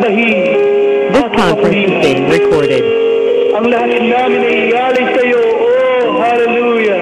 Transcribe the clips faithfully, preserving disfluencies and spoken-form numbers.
sambahin. This conference is being recorded. Ang lahat namin ay ialay sa iyo. Oh, hallelujah.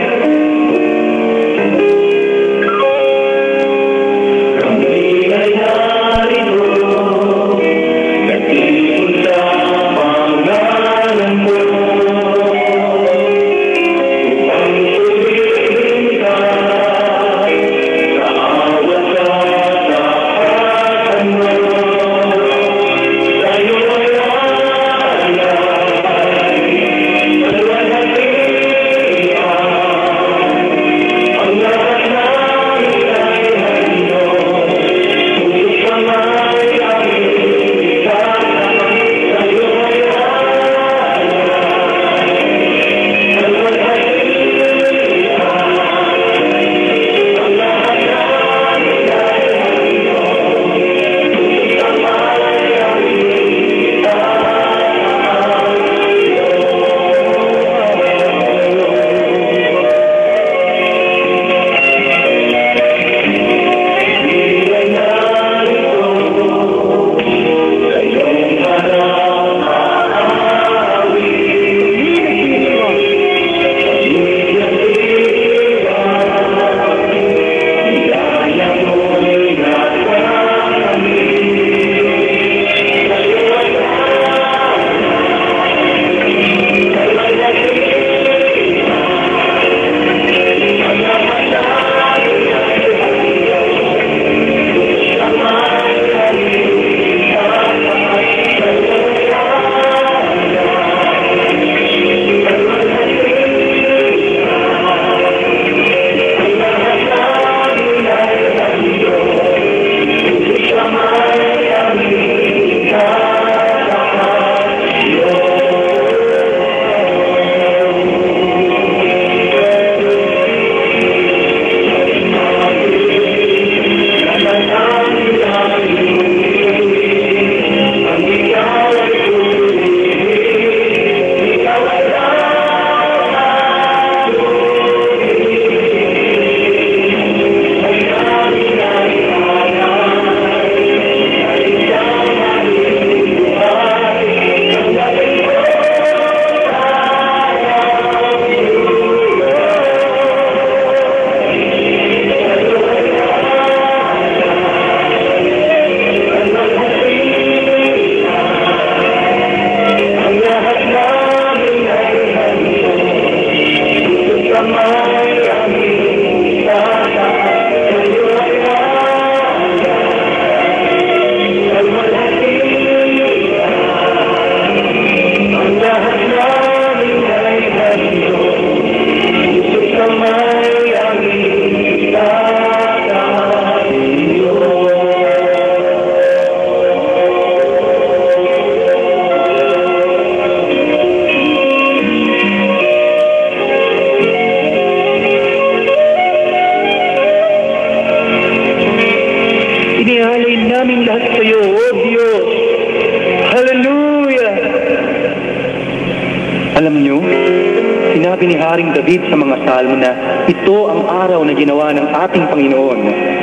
Alam niyo, sinabi ni Haring David sa mga salmo na ito ang araw na ginawa ng ating Panginoon.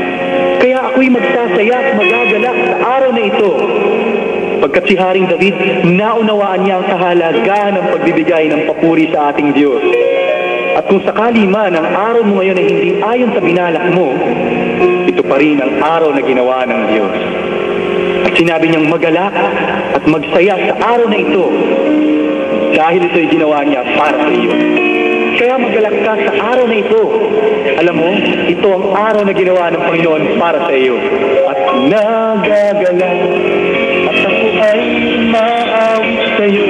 Kaya ako'y magsasaya at magagalak sa araw na ito. Pagkat si Haring David, naunawaan niya ang kahalagahan ng pagbibigay ng papuri sa ating Diyos. At kung sakali man ang araw mo ngayon ay hindi ayon sa binalak mo, ito pa rin ang araw na ginawa ng Diyos. At sinabi niyang magalak at magsaya sa araw na ito dahil ito'y ginawa niya para sa iyo. Kaya magalak ka sa araw na ito. Alam mo, ito ang araw na ginawa ng Panginoon para sa iyo. At nagagalak at ako ay maawit sa iyo.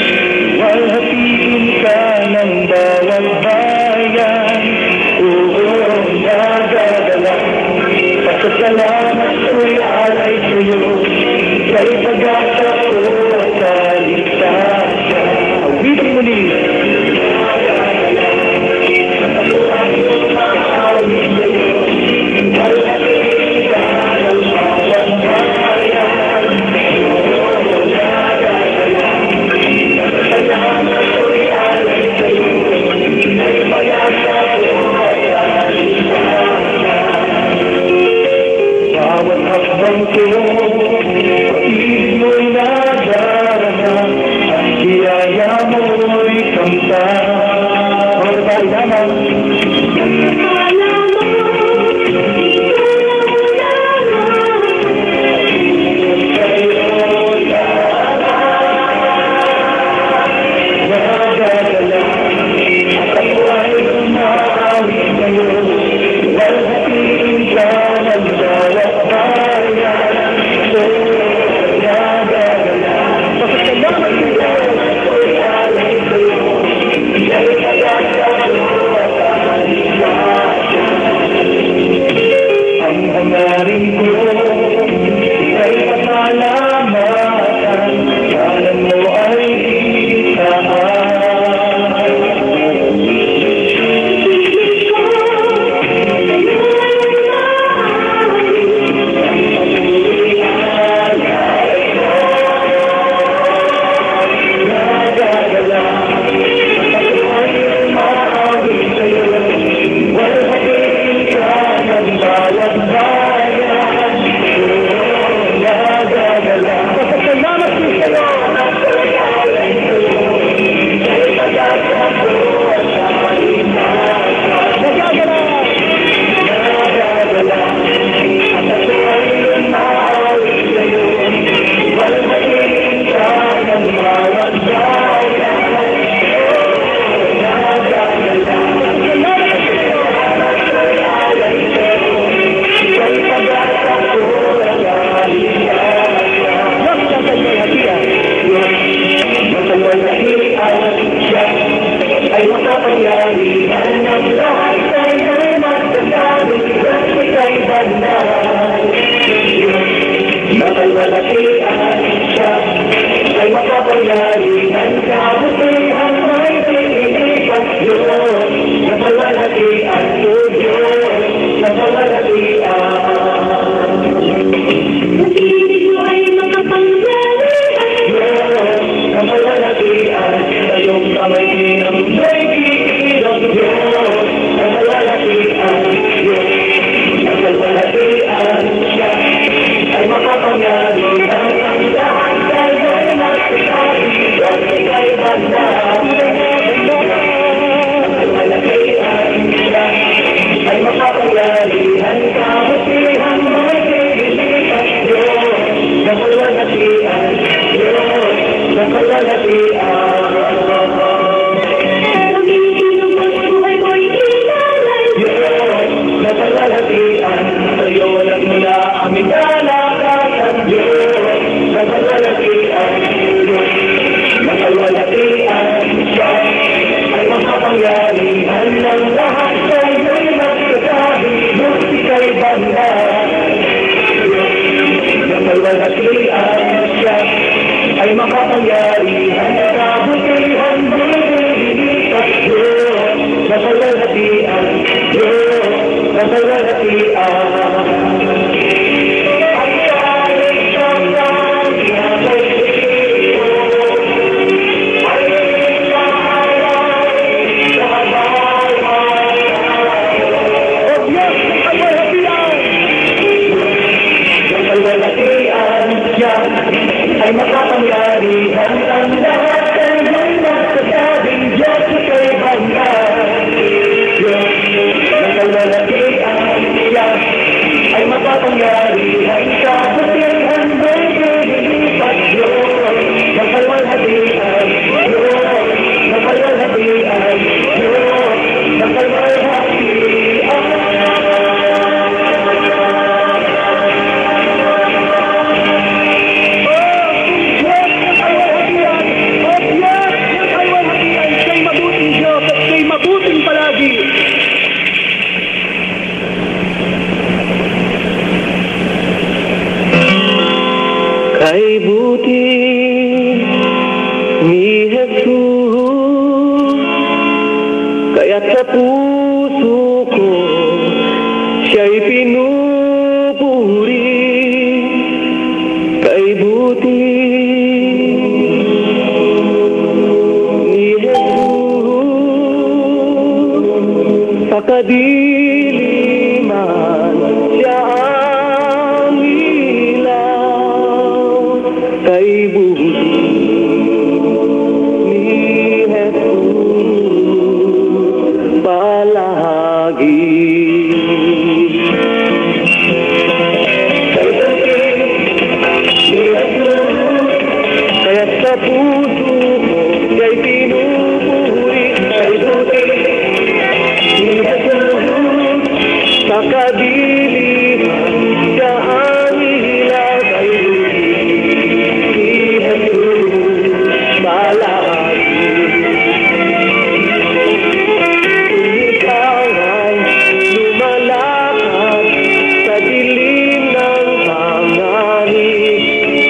Walhatiin ka ng bawat bayan. Oo, nagagalak. Pasasalamat ko'y alay sa iyo. Kay pag-asa ko sa ligtasya. Awitin mo ni Thank you. pasalamatan, ngalan mo ay itaas. Kay buti ni Jesus, kaya't sa puso ko siya'y pinupuri. Kay buti ni Jesus, sa kadiliman siya ang ilaw. Kay buti ni Jesus palagi. Kaya sa puso ko siya'y pinupuri. Kay buti ni Jesus, sa kadiliman siya ang ilaw. Kay buti ni Jesus palagi. Ikaw ay lumalakad sa dilim ng panganib,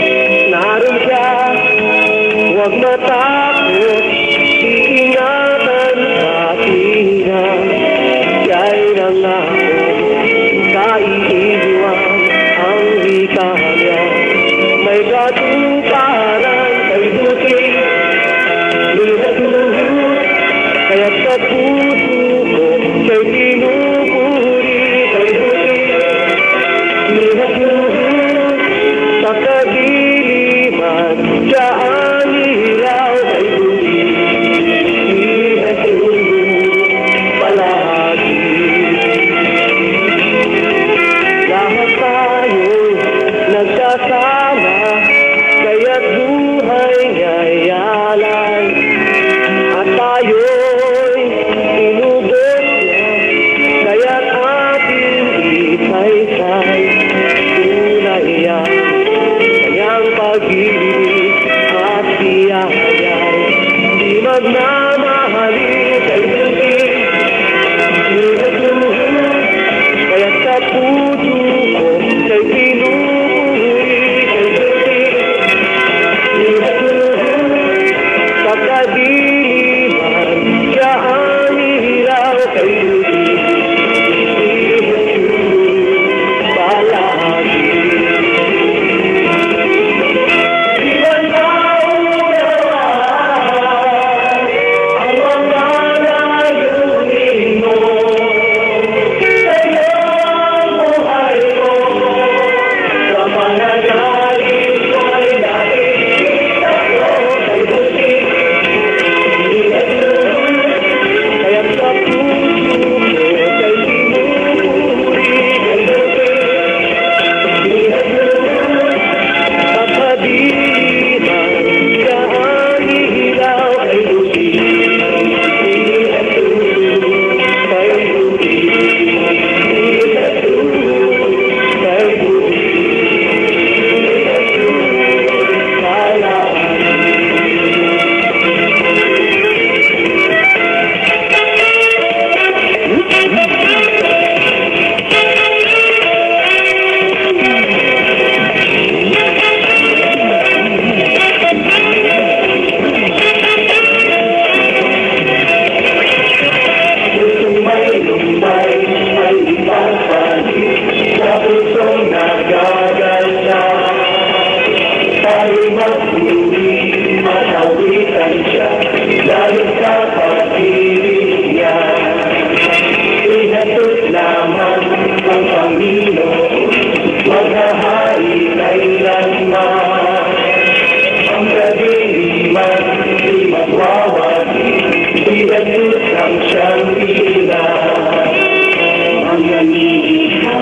papuri, matawitan siya, dahil sa pag-ibig niya. Inatot lamang ang Panginoon, maghahari kailanman. Ang kadiliman, di magwawagi, inatot ang siyang ilan. Mga nilikha,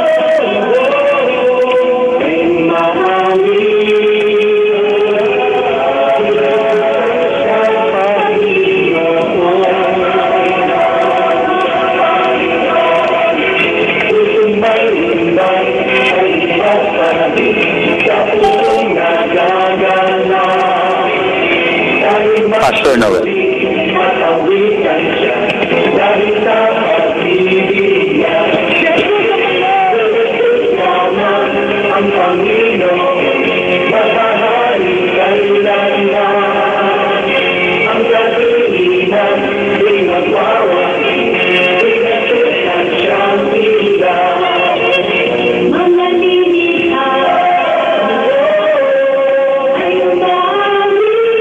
ay mahawi. Pastor Noel. Matawitan siya dahil sa pag-ibig niya. Lamang ang Panginoon, maghahari kailanman. Ang kadiliman, di magwawagi, pinatutan siyang ilan. Mga nilikha, ay umawi.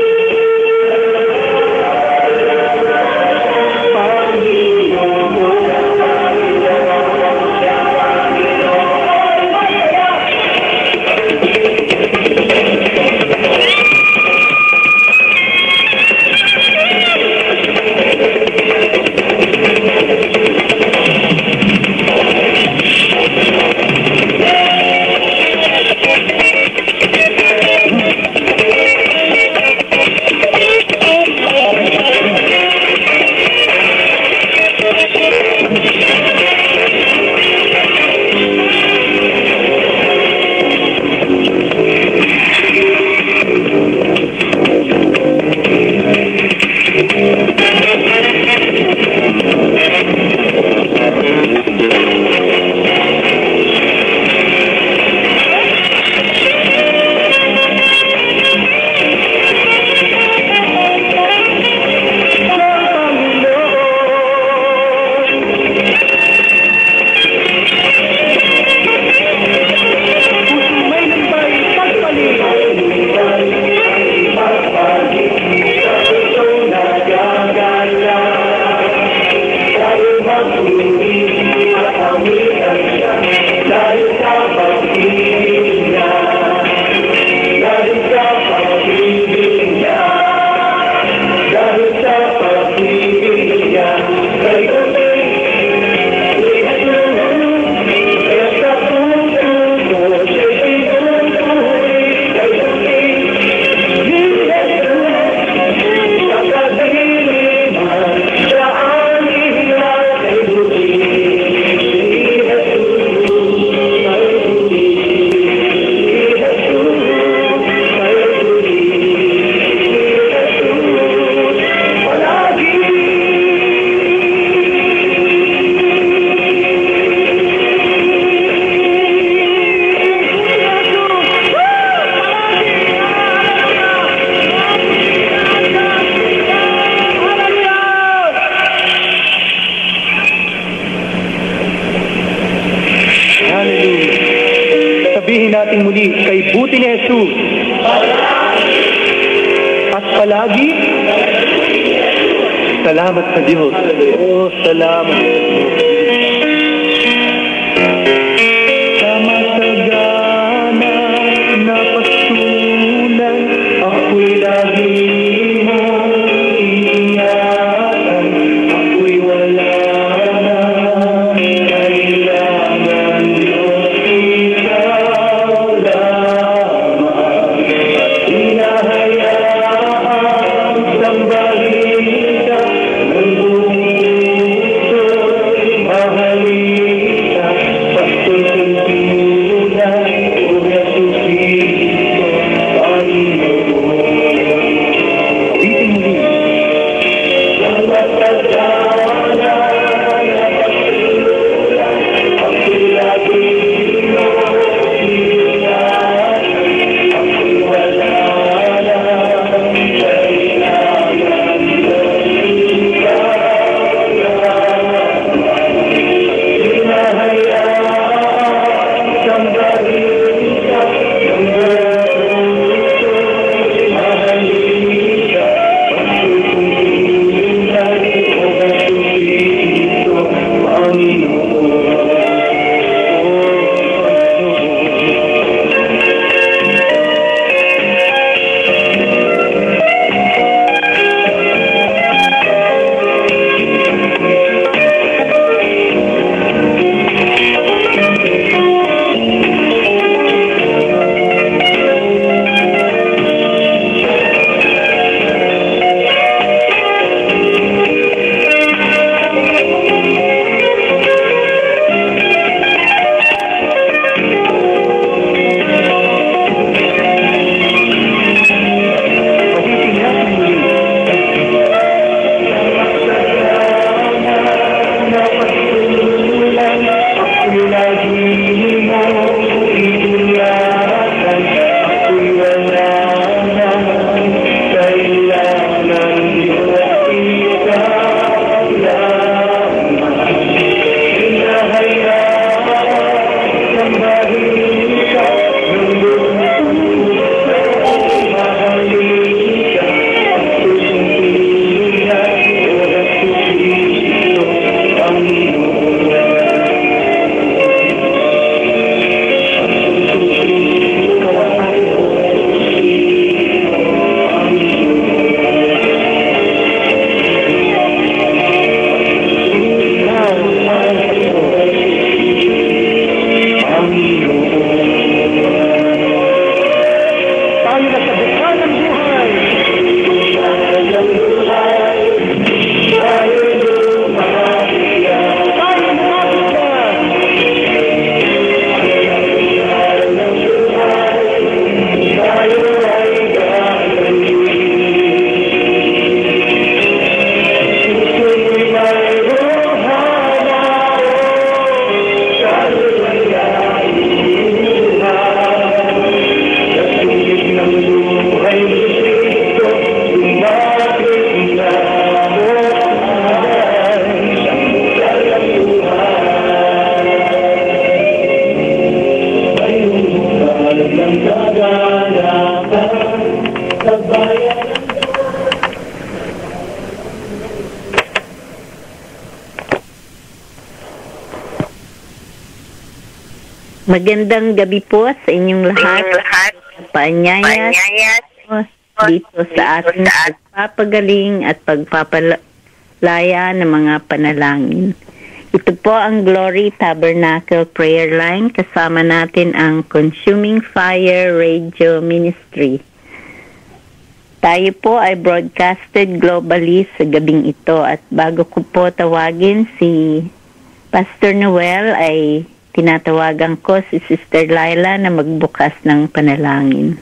Sabihin natin muli, kay buti ni Jesus. At palagi, salamat sa Diyos. Oh, salamat. Sa masagana na pasulan, ako'y lagi mo ingatan. Ako'y wala na kailangan, Diyos, ikaw lamang. At hinahayaang sambahin ka ng buong puso, mahalin ka, patuloy. tayo na sa bukal ng buhay. Tayo lumapit na. Tayo lumapit na. Tayo ay gagawin. Ito'y mayroong halaw. Tayo ay gagawin. Kasingit ng buhay ni Kristo, lumapit na mo ang siyang bukal ng buhay. Tayong bukal ng kagalakan sa bayan ng Magandang gabi po sa inyong lahat. Paanyaya dito sa ating pagpapagaling at pagpapalaya ng mga panalangin. Ito po ang Glory Tabernacle Prayer Line. Kasama natin ang Consuming Fire Radio Ministry. Tayo po ay broadcasted globally sa gabing ito. At bago ko po tawagin si Pastor Noel, ay tinatawagan ko si Sister Laila na magbukas ng panalangin.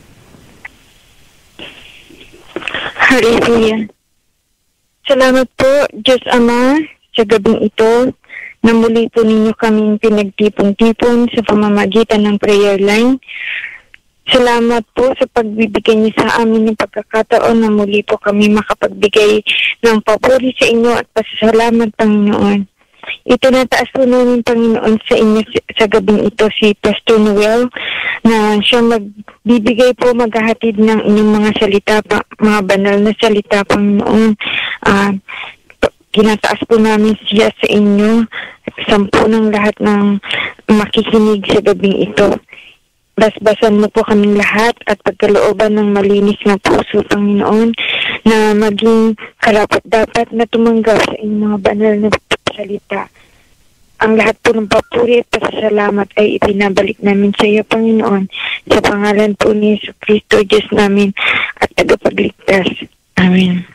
Hallelujah. Salamat po, Diyos Ama, sa gabing ito na muli po ninyo kaming pinagtipon-tipon sa pamamagitan ng prayer line. Salamat po sa pagbibigay niyo sa amin ng pagkakataon na muli po kami makapagbigay ng papuri sa inyo at pasasalamat, Panginoon. Itinataas po namin, Panginoon, sa inyo sa gabing ito si Pastor Noel na siya magbibigay po, maghahatid ng inyong mga salita, pa, mga banal na salita, Panginoon. Uh, Kinataas po namin siya sa inyo, sampu ng lahat ng makikinig sa gabing ito. Basbasan mo po kaming lahat at pagkalooban ng malinis na puso, Panginoon, na maging karapat-dapat na tumanggap sa inyong mga banal na salita. Ang lahat po ng papuri at pasasalamat ay ibinabalik namin sa iyo, Panginoon, sa pangalan po ni Yesu Kristo, Diyos namin at tagapagligtas. Amen.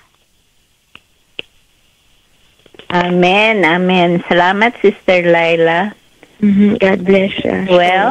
Amen, amen. Salamat, Sister Laila. Mm-hmm. God bless us. Well,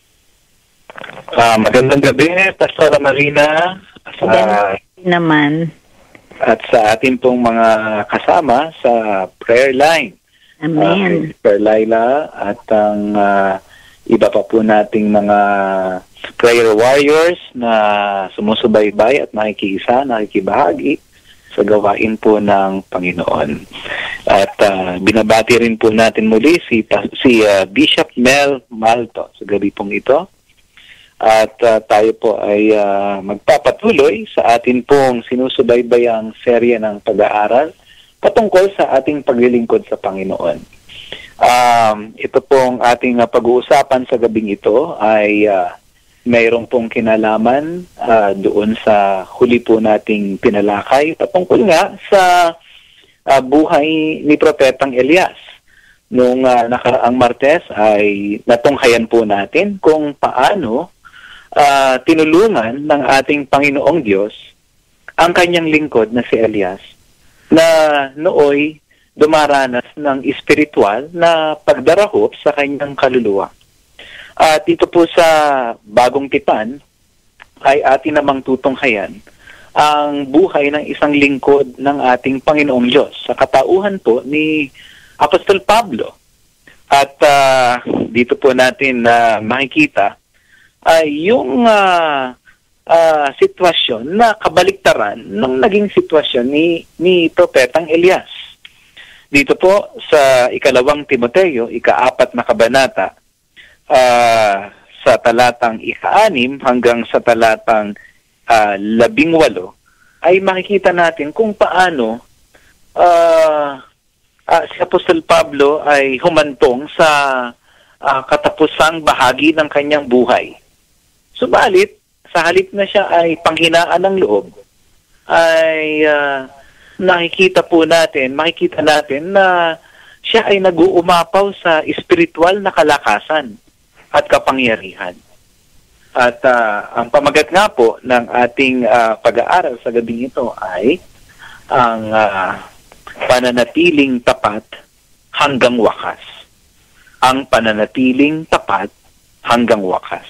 Uh, magandang gabi, Pastora Marina. Sa, naman. At sa ating pong mga kasama sa prayer line. Amen. Uh, Sister Laila at ang uh, iba pa po nating mga prayer warriors na sumusubaybay at nakikiisa, nakikibahagi sa gawain po ng Panginoon. At uh, binabati rin po natin muli si, si uh, Bishop Mel Malto sa gabi pong ito. At uh, tayo po ay uh, magpapatuloy sa atin pong sinusubaybayang serye ng pag-aaral patungkol sa ating paglilingkod sa Panginoon. Um, ito pong ating uh, pag-uusapan sa gabing ito ay uh, mayroong pong kinalaman uh, doon sa huli po nating pinalakay patungkol nga sa uh, buhay ni Propetang Elias. Noong uh, nakaraang Martes ay natunghayan po natin kung paano Uh, tinulungan ng ating Panginoong Diyos ang kanyang lingkod na si Elias na nooy dumaranas ng espiritual na pagdarahop sa kanyang kaluluwa. At ito po sa Bagong Tipan ay atin namang tutunghayan ang buhay ng isang lingkod ng ating Panginoong Diyos sa katauhan po ni Apostol Pablo. At uh, dito po natin na uh, makikita ay yung uh, uh, sitwasyon na kabaliktaran ng naging sitwasyon ni, ni Propetang Elias. Dito po sa ikalawang Timoteo, ikaapat na kabanata, uh, sa talatang ika-anim hanggang sa talatang uh, labing walo, ay makikita natin kung paano uh, uh, si Apostol Pablo ay humantong sa uh, katapusang bahagi ng kanyang buhay. Subalit, sa halip na siya ay panghinaan ng loob, ay uh, nakikita po natin, makikita natin na siya ay nag-uumapaw sa espiritual na kalakasan at kapangyarihan. At uh, ang pamagat nga po ng ating uh, pag-aaral sa gabi ito ay ang uh, pananatiling tapat hanggang wakas. Ang pananatiling tapat hanggang wakas.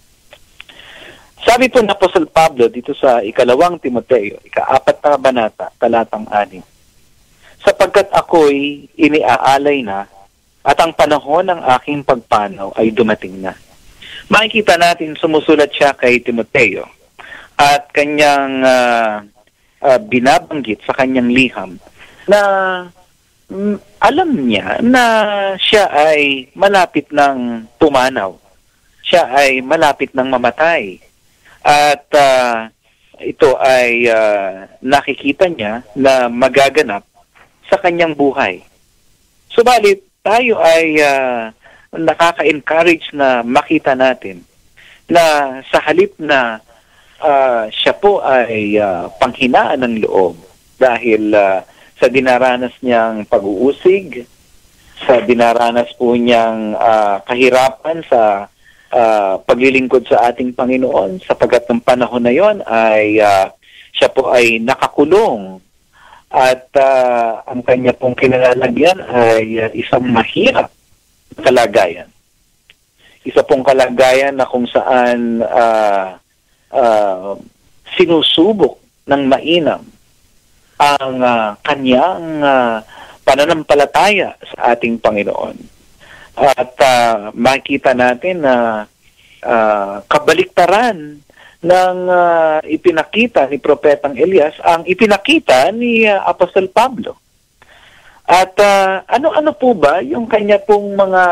Sabi po ng Apostol Pablo dito sa ikalawang Timoteo, ikaapat na banata, talatang anim, sapagkat ako'y iniaalay na at ang panahon ng aking pagpanaw ay dumating na. Makikita natin sumusulat siya kay Timoteo at kanyang uh, uh, binabanggit sa kanyang liham na mm, alam niya na siya ay malapit ng pumanaw. Siya ay malapit ng mamatay. At uh, ito ay uh, nakikita niya na magaganap sa kanyang buhay. Subalit, tayo ay uh, nakaka-encourage na makita natin na sa halip na uh, siya po ay uh, panghinaan ng loob dahil uh, sa dinaranas niyang pag-uusig, sa dinaranas po niyang uh, kahirapan sa uh, paglilingkod sa ating Panginoon, sapagkat ng panahon na yon ay uh, siya po ay nakakulong at uh, ang kanya pong kinalalagyan ay uh, isang mahirap kalagayan. Isa pong kalagayan na kung saan uh, uh, sinusubok ng mainam ang uh, kanyang uh, pananampalataya sa ating Panginoon. At uh, makita natin na uh, kabaliktaran ng uh, ipinakita ni Propetang Elias ang ipinakita ni uh, Apostol Pablo. At uh, ano-ano po ba yung kanya pong mga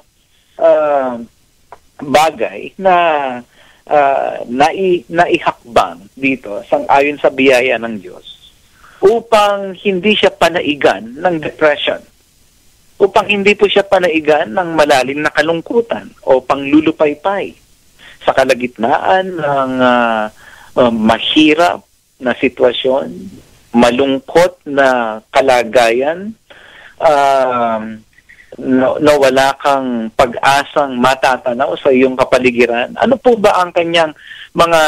uh, bagay na uh, nai, naihakbang dito sang-ayon sa biyaya ng Diyos upang hindi siya panaigan ng depression, upang hindi po siya panaigan ng malalim na kalungkutan o panglulupaypay sa kalagitnaan ng uh, uh, mahirap na sitwasyon, malungkot na kalagayan, uh, na, na wala kang pag-asang matatanaw sa iyong kapaligiran. Ano po ba ang kanyang mga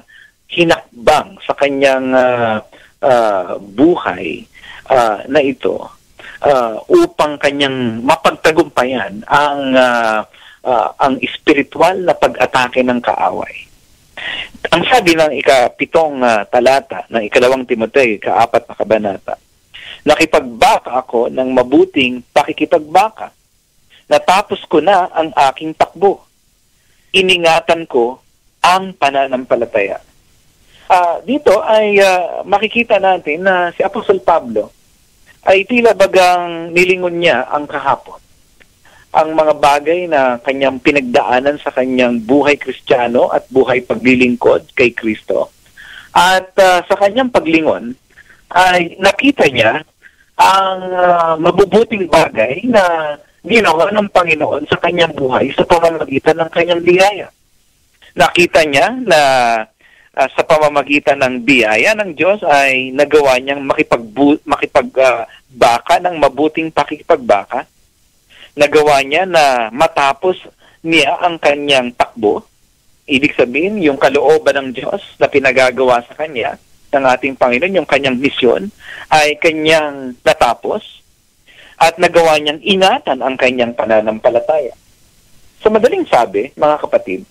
hinakbang sa kanyang uh, uh, buhay uh, na ito uh, upang kanyang mapagtagumpayan ang uh, uh, ang espiritual na pag-atake ng kaaway? Ang sabi ng ikapitong uh, talata ng ikalawang Timoteo, ikaapat na kabanata, nakipagbaka ako ng mabuting pakikipagbaka. Natapos ko na ang aking takbo. Iningatan ko ang pananampalataya. Uh, dito ay uh, makikita natin na si Apostol Pablo ay tila bagang nilingon niya ang kahapon. Ang mga bagay na kanyang pinagdaanan sa kanyang buhay Kristiyano at buhay paglilingkod kay Kristo. At uh, sa kanyang paglingon, ay nakita niya ang uh, mabubuting bagay na ginawa ng Panginoon sa kanyang buhay sa pamamagitan ng kanyang biyaya. Nakita niya na uh, sa pamamagitan ng biyaya ng Diyos ay nagawa niyang makipagbu- makipagbaka uh, ng mabuting pakikipagbaka. Nagawa niya na matapos niya ang kanyang takbo. Ibig sabihin, yung kalooban ng Diyos na pinagagawa sa kanya, ng ating Panginoon, yung kanyang misyon, ay kanyang natapos at nagawa niyang ingatan ang kanyang pananampalataya. Sa madaling sabi, mga kapatid,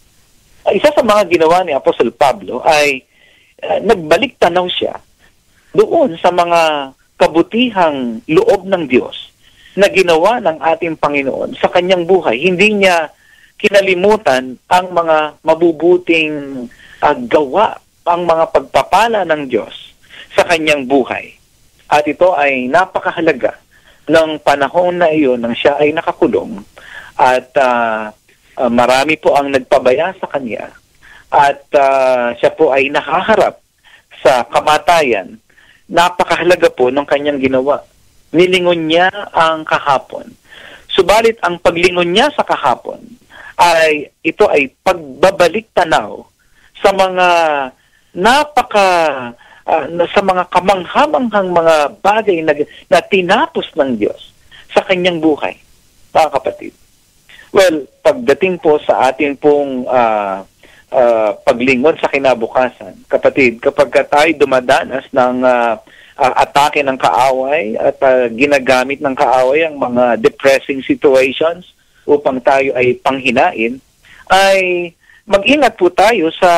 isa sa mga ginawa ni Apostol Pablo ay uh, nagbalik tanaw siya doon sa mga kabutihang loob ng Diyos na ginawa ng ating Panginoon sa kanyang buhay. Hindi niya kinalimutan ang mga mabubuting uh, gawa, ang mga pagpapala ng Diyos sa kanyang buhay. At ito ay napakahalaga ng panahon na iyon nang siya ay nakakulong at uh, uh, marami po ang nagpabaya sa kanya at uh, siya po ay nakaharap sa kamatayan. Napakahalaga po ng kanyang ginawa. Nilingon niya ang kahapon. Subalit ang paglingon niya sa kahapon ay ito ay pagbabalik tanaw sa mga napaka uh, sa mga kamanghamanghang mga bagay na, na tinapos ng Diyos sa kanyang buhay, mga kapatid. Well, pagdating po sa ating pong uh, uh, paglingon sa kinabukasan. Kapatid, kapag tayo dumadanas ng uh, uh, atake ng kaaway at uh, ginagamit ng kaaway ang mga depressing situations upang tayo ay panghinain, ay mag-ingat po tayo sa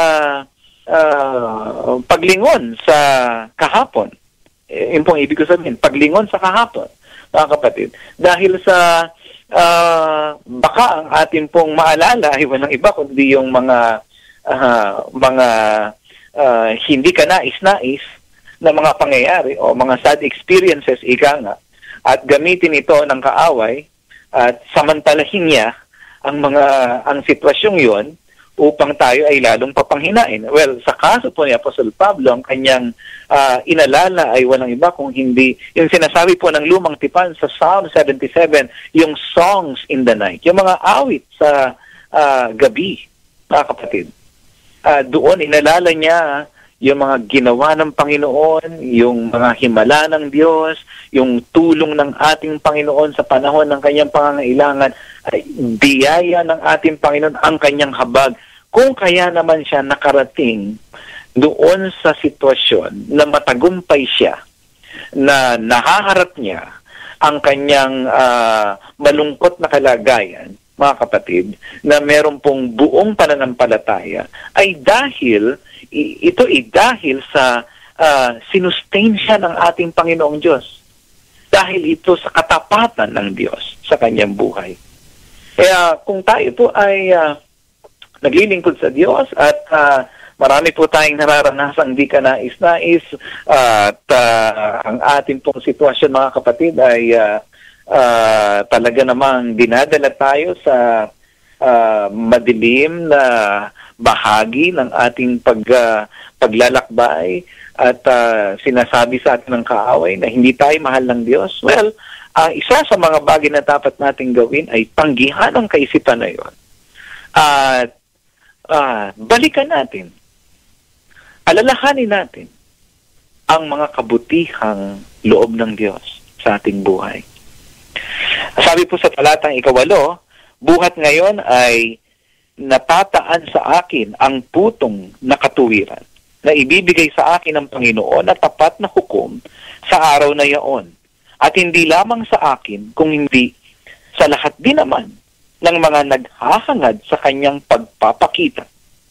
uh, paglingon sa kahapon. E, yun pong ibig ko sabihin, paglingon sa kahapon, mga kapatid. Dahil sa uh, baka ang ating pong maalala ay walang iba kundi yung mga uh, mga uh, hindi ka nais-nais na mga pangyayari o mga sad experiences, ika nga, at gamitin ito ng kaaway at samantalahin niya ang mga ang sitwasyong yon upang tayo ay lalong papanghinain. Well, sa kaso po ni Apostol Pablo, ang kanyang uh, inalala ay walang iba kung hindi, yung sinasabi po ng lumang tipan sa Psalm seventy-seven, yung songs in the night, yung mga awit sa uh, gabi, mga kapatid. Uh, doon inalala niya yung mga ginawa ng Panginoon, yung mga himala ng Diyos, yung tulong ng ating Panginoon sa panahon ng kanyang pangangailangan, ay biyaya ng ating Panginoon ang kanyang habag. Kung kaya naman siya nakarating doon sa sitwasyon na matagumpay siya, na nahaharap niya ang kanyang uh, malungkot na kalagayan, mga kapatid, na meron pong buong pananampalataya, ay dahil ito ay dahil sa uh, sinustain siya ng ating Panginoong Diyos. Dahil ito sa katapatan ng Diyos sa kanyang buhay. Kaya kung tayo po ay uh, naglilingkod sa Diyos at uh, marami po tayong nararanasang di ka nais-nais uh, at uh, ang ating pong sitwasyon, mga kapatid, ay uh, uh, talaga namang dinadala tayo sa uh, madilim na bahagi ng ating pag, uh, paglalakbay at uh, sinasabi sa atin ng kaaway na hindi tayo mahal ng Diyos. Well, uh, isa sa mga bagay na dapat nating gawin ay tanggihan ang kaisipan na yun. At uh, balikan natin, alalahanin natin ang mga kabutihang loob ng Diyos sa ating buhay. Sabi po sa talatang ikawalo, buhat ngayon ay natataan sa akin ang putong na katuwiran na ibibigay sa akin ng Panginoon na tapat na hukom sa araw na yaon. At hindi lamang sa akin, kung hindi sa lahat din naman ng mga naghahangad sa kanyang pagpapakita.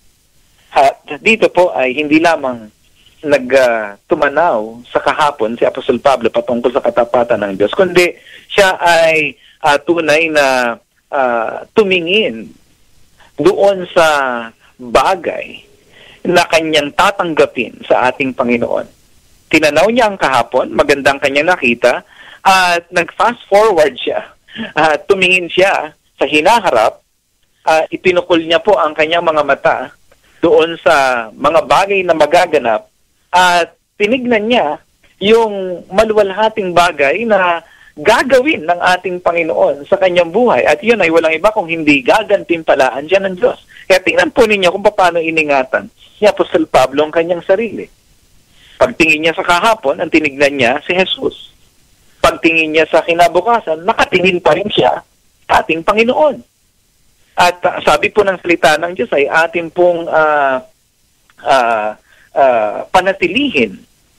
At dito po ay hindi lamang nagtumanaw uh, sa kahapon si Apostol Pablo patungkol sa katapatan ng Diyos, kundi siya ay uh, tunay na uh, tumingin doon sa bagay na kanyang tatanggapin sa ating Panginoon. Tinanaw niya ang kahapon, magandang kanyang nakita, at nag-fast forward siya. Uh, tumingin siya sa hinaharap, uh, ipinukol niya po ang kanyang mga mata doon sa mga bagay na magaganap, at tinignan niya yung maluwalhating bagay na gagawin ng ating Panginoon sa kanyang buhay. At yun ay walang iba kung hindi gagantimpalaan siya ng Diyos. Kaya tingnan po ninyo kung paano iningatan ni Apostol Pablo ang kanyang sarili. Pagtingin niya sa kahapon, ang tinignan niya si Jesus. Pagtingin niya sa kinabukasan, nakatingin pa rin siya sa ating Panginoon. At uh, sabi po ng salita ng Diyos ay ating pong uh, uh, uh, panatilihin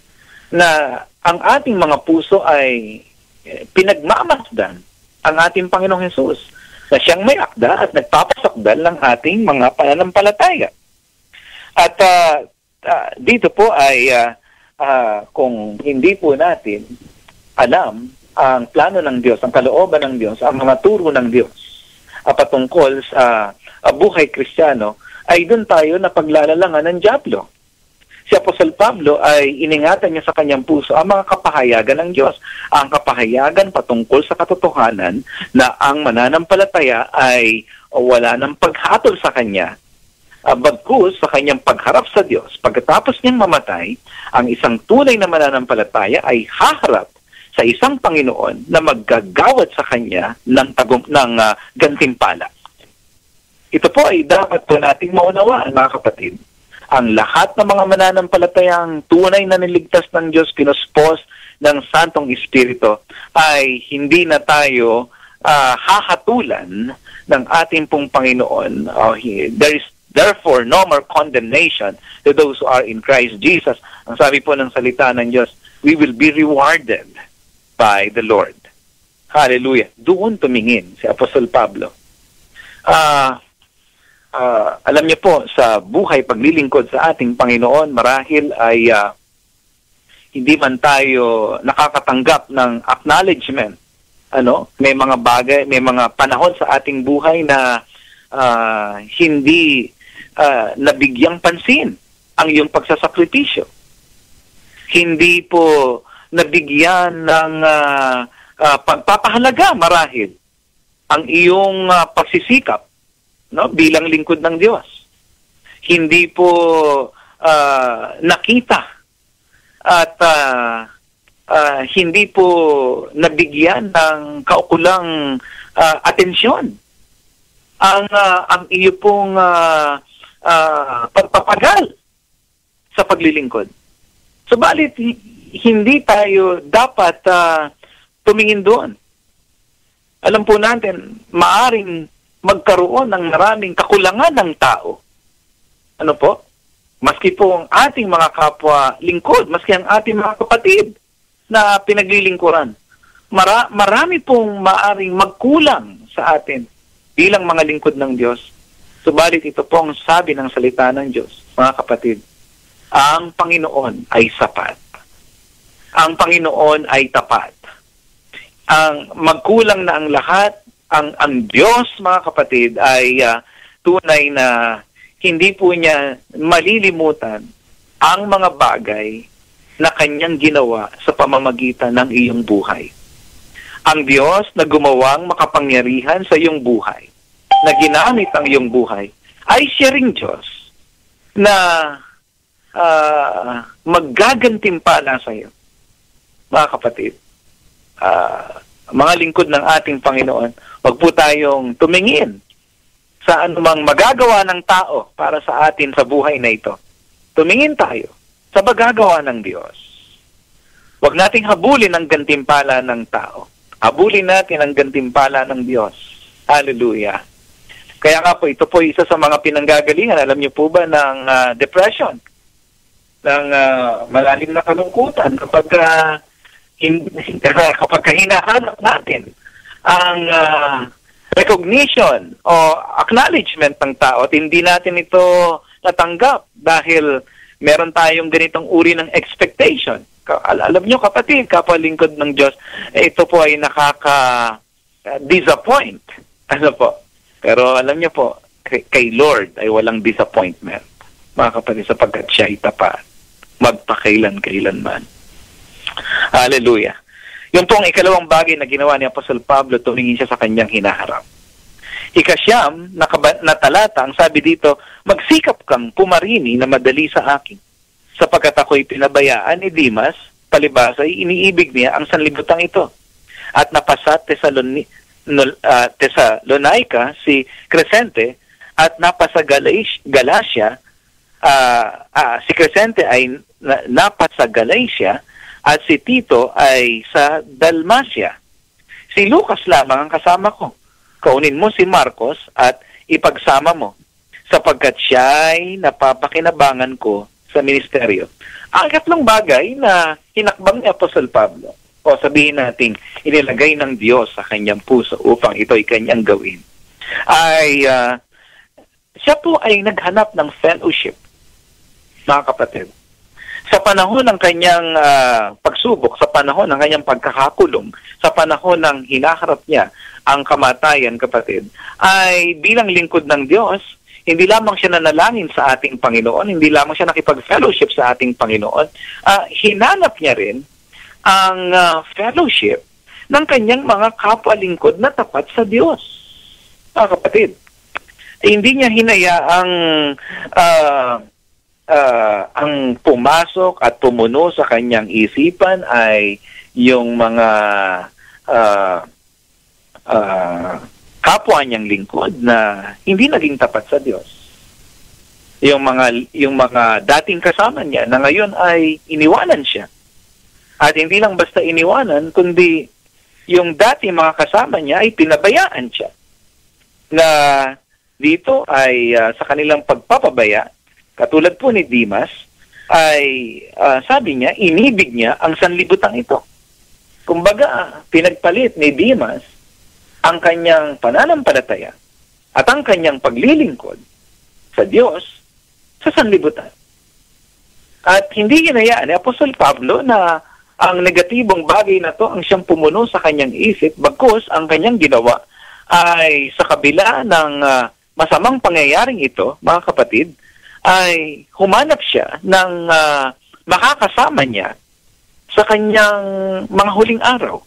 na ang ating mga puso ay pinagmamasdan ang ating Panginoong Hesus na siyang may akda at nagpapasakdal ng ating mga pananampalataya. At uh, uh, dito po ay uh, uh, kung hindi po natin alam ang plano ng Diyos, ang kalooban ng Diyos, ang mga turo ng Diyos uh, patungkol sa uh, buhay Kristiyano, ay doon tayo na paglalalangan ng dyablo. Si Apostol Pablo ay iningatan niya sa kanyang puso ang mga kapahayagan ng Diyos. Ang kapahayagan patungkol sa katotohanan na ang mananampalataya ay wala ng paghatol sa kanya. Uh, bagkus sa kanyang pagharap sa Diyos, pagkatapos niyang mamatay, ang isang tunay na mananampalataya ay haharap sa isang Panginoon na maggagawad sa kanya ng, tagum, ng uh, gantimpala. Ito po ay dapat po nating maunawaan, mga kapatid. Ang lahat ng mga mananampalatayang tunay na niligtas ng Diyos, pinuspos ng Santong Espiritu, ay hindi na tayo uh, hahatulan ng ating pong Panginoon. Uh, there is Therefore, no more condemnation to those who are in Christ Jesus. Ang sabi po ng salita ng Diyos, we will be rewarded by the Lord. Hallelujah. Doon tumingin si Apostol Pablo. Ah, uh, uh, alam niyo po, sa buhay paglilingkod sa ating Panginoon, marahil ay uh, hindi man tayo nakakatanggap ng acknowledgement. Ano? May mga bagay, may mga panahon sa ating buhay na uh, hindi uh, nabigyang pansin ang iyong pagsasakripisyo. Hindi po nabigyan ng uh, uh, pagpapahalaga marahil ang iyong uh, pagsisikap, no, bilang lingkod ng Diyos. Hindi po uh, nakita at uh, uh, hindi po nabigyan ng kaukulang uh, atensyon ang uh, ang iyo pong uh, uh, pagpapagal sa paglilingkod. Subalit, hindi tayo dapat uh, tumingin doon. Alam po natin, maaring magkaroon ng maraming kakulangan ng tao. Ano po? Maski po ang ating mga kapwa lingkod, maski ang ating mga kapatid na pinaglilingkuran. Mara, marami pong maaring magkulang sa atin bilang mga lingkod ng Diyos. Subalit ito pong sabi ng salita ng Diyos, mga kapatid, ang Panginoon ay sapat. Ang Panginoon ay tapat. Ang magkulang na ang lahat, ang ang Diyos, mga kapatid, ay uh, tunay na hindi po niya malilimutan ang mga bagay na kanyang ginawa sa pamamagitan ng iyong buhay. Ang Diyos na gumawang makapangyarihan sa iyong buhay, na ginamit ang iyong buhay, ay siya ring Diyos na uh, maggagantimpala sa iyo. Mga kapatid, uh, mga lingkod ng ating Panginoon, wag po tayong tumingin sa anumang magagawa ng tao para sa atin sa buhay na ito. Tumingin tayo sa magagawa ng Diyos. Wag nating habulin ang gantimpala ng tao. Habulin natin ang gantimpala ng Diyos. Hallelujah. Kaya nga po, ito po isa sa mga pinanggagalingan. Alam niyo po ba ng uh, depression? Ng uh, malalim na kalungkutan kapag uh, Hindi, kapag hinahanap natin ang uh, recognition o acknowledgement ng tao at hindi natin ito natanggap dahil meron tayong ganitong uri ng expectation. Al- alam nyo kapatid, kapalingkod ng Diyos, eh, ito po ay nakaka-disappoint. Ano po? Pero alam nyo po, kay, kay Lord ay walang disappointment. Mga kapatid, sapagkat siya ay tapat, magpakailan-kailanman. Hallelujah. Yung pong ikalawang bagay na ginawa ni Apostol Pablo, tumingin siya sa kanyang hinaharap. Ikasyam, na, na talata, ang sabi dito, magsikap kang pumarini na madali sa akin, sapagkat ako'y pinabayaan ni Demas, palibasa ay iniibig niya ang sanlibutan ito. At napasa Tesaloni, no, uh, Tesalonica si Crescente, at napasa Galatia, Galatia uh, uh, si Crescente ay na, napasa Galatia, at si Tito ay sa Dalmacia. Si Lucas lamang ang kasama ko. Kaunin mo si Marcos at ipagsama mo, sapagkat siya'y napapakinabangan ko sa ministeryo. Ang ikatlong bagay na hinakbang ni Apostol Pablo, o sabihin natin, inilagay ng Diyos sa kanyang puso upang ito ay kanyang gawin, ay uh, siya po ay naghanap ng fellowship, mga kapatid. Sa panahon ng kanyang uh, pagsubok, sa panahon ng kanyang pagkakakulong, sa panahon ng hinaharap niya ang kamatayan, kapatid, ay bilang lingkod ng Diyos, hindi lamang siya nanalangin sa ating Panginoon, hindi lamang siya nakipag-fellowship sa ating Panginoon, uh, hinanap niya rin ang uh, fellowship ng kanyang mga kapwa-lingkod na tapat sa Diyos. Mga kapatid, hindi niya hinayaang uh, Uh, ang pumasok at pumuno sa kanyang isipan ay yung mga uh, uh, kapwa niyang lingkod na hindi naging tapat sa Diyos. Yung mga yung mga dating kasama niya na ngayon ay iniwanan siya. At hindi lang basta iniwanan, kundi yung dating mga kasama niya ay pinabayaan siya. Na dito ay uh, sa kanilang pagpapabaya, katulad po ni Dimas, ay uh, sabi niya, inibig niya ang sanlibutan ito. Kumbaga, pinagpalit ni Dimas ang kanyang pananampalataya at ang kanyang paglilingkod sa Diyos sa sanlibutan. At hindi ginayaan ni Apostol Pablo na ang negatibong bagay na to ang siyang pumuno sa kanyang isip, bagkus ang kanyang ginawa ay sa kabila ng uh, masamang pangyayaring ito, mga kapatid, ay humanap siya ng uh, makakasama niya sa kanyang mga huling araw.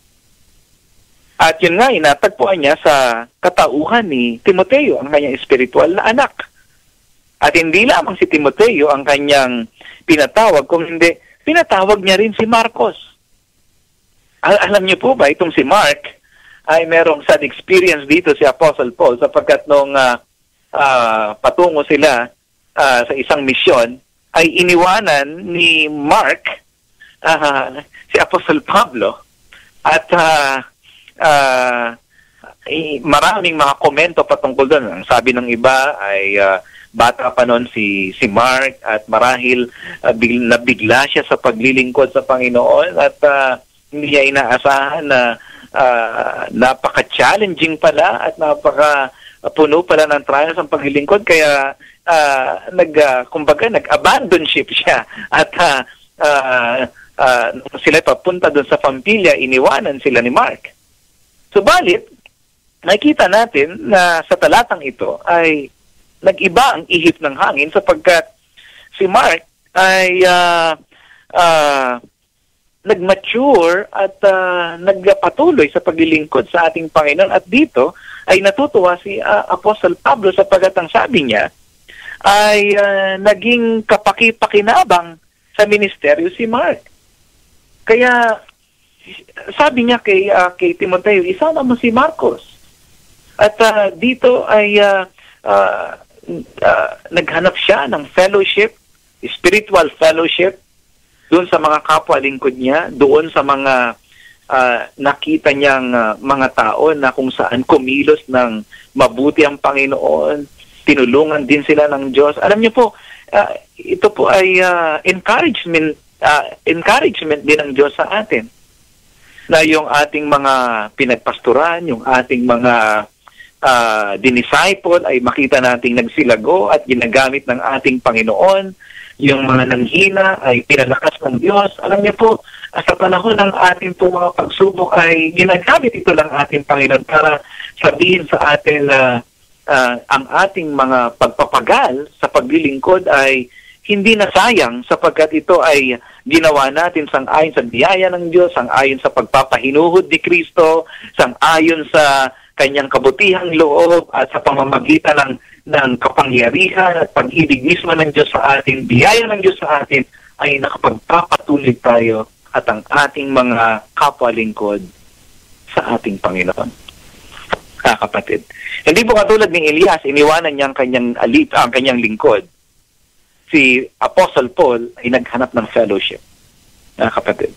At yun nga, inatagpuan niya sa katauhan ni Timoteo, ang kanyang espiritual na anak. At hindi lamang si Timoteo ang kanyang pinatawag, kung hindi, pinatawag niya rin si Marcos. Al- alam niyo po ba, itong si Mark ay merong sad experience dito si Apostle Paul sapagkat nung uh, uh, patungo sila uh, sa isang misyon, ay iniwanan ni Mark uh, si Apostle Pablo at uh, uh, maraming mga komento patungkol doon. Ang sabi ng iba ay uh, bata pa noon si si Mark at marahil uh, big, nabigla siya sa paglilingkod sa Panginoon at uh, hindi niya inaasahan na uh, napaka-challenging pala at napaka-puno pala ng trials ang paglilingkod kaya uh, nag, uh, kumbaga nag-abandon ship siya at uh, uh, uh, sila papunta doon sa Pampilya, iniwanan sila ni Mark. Subalit, nakita natin na sa talatang ito ay nag-iba ang ihip ng hangin sapagkat si Mark ay uh, uh, nag-mature at uh, nagpatuloy sa paglilingkod sa ating Panginoon at dito ay natutuwa si uh, Apostle Pablo sapagkat ang sabi niya ay uh, naging kapaki-pakinabang sa ministeryo si Mark. Kaya sabi niya kay, uh, kay Timoteo, isama mo si Marcos. At uh, dito ay uh, uh, uh, naghanap siya ng fellowship, spiritual fellowship, doon sa mga kapwa-lingkod niya, doon sa mga uh, nakita niyang uh, mga tao na kung saan kumilos ng mabuti ang Panginoon, tinulungan din sila ng Diyos. Alam niyo po, uh, ito po ay uh, encouragement, uh, encouragement din ng Diyos sa atin. Na yung ating mga pinagpasturan, yung ating mga uh, dinisciple ay makita nating nagsilago at ginagamit ng ating Panginoon. Yung mga nanghina ay pinalakas ng Diyos. Alam niyo po, sa panahon ng ating po mga pagsubok ay ginagamit ito ng ating Panginoon para sabihin sa atin na uh, ang ating mga pagpapagal sa paglilingkod ay hindi na sayang sapagkat ito ay ginawa natin sang-ayon sa biyaya ng Diyos, sang-ayon sa pagpapahinuhod ni Kristo, sang-ayon sa kanyang kabutihang loob at sa pamamagitan ng, ng kapangyarihan at pag-ibig mismo ng Diyos sa atin, biyaya ng Diyos sa atin, ay nakapagpapatuloy tayo at ang ating mga kapwa-lingkod sa ating Panginoon. Ah, kapatid. Hindi po katulad ni Elias, iniwanan niya ang kanyang, alit, ang kanyang lingkod. Si Apostle Paul ay naghanap ng fellowship. Ah, kapatid.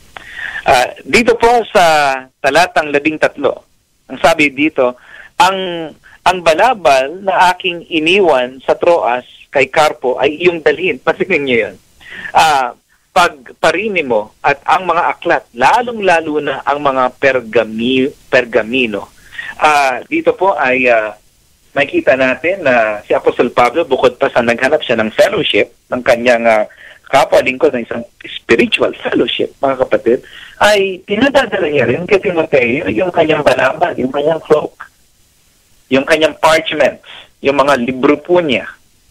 Ah, dito po sa talatang labing tatlo, ang sabi dito, ang ang balabal na aking iniwan sa Troas kay Carpo ay iyong dalhin. Pansinin niyo yun. Ah, pagparini mo at ang mga aklat, lalong-lalo na ang mga pergami, pergamino. Ah, dito po ay uh, makita natin na si Apostol Pablo, bukod pa sa naghanap siya ng fellowship, ng kanyang uh, kapwa-lingkod, ng isang spiritual fellowship, mga kapatid, ay pinadadala niya rin kay Timoteo yung kanyang balabal, yung kanyang cloak, yung kanyang parchments, yung mga libro po niya.